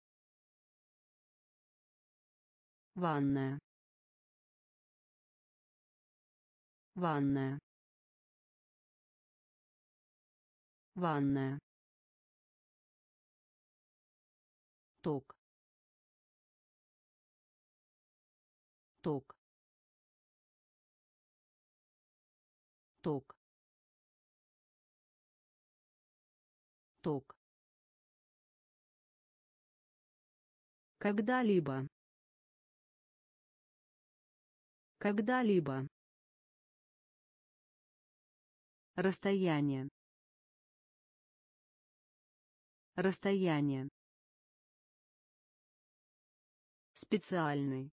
Ванная. Ванная. Ванная. Ток. Ток. Ток. Ток. Когда-либо. Когда-либо. Расстояние. Расстояние. Специальный.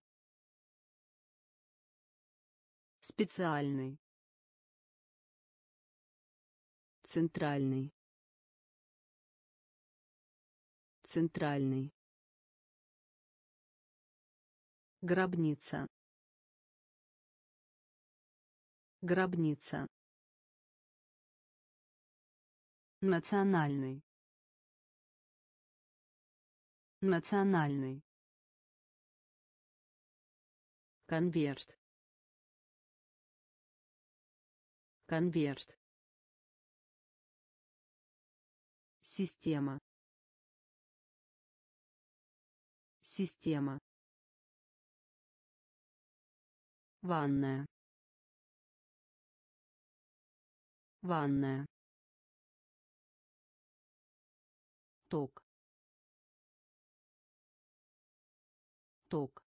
Специальный. Центральный. Центральный. Гробница. Гробница. Национальный. Национальный. Конверт. Конверт. Система. Система. Ванная. Ванная. Ток. Ток.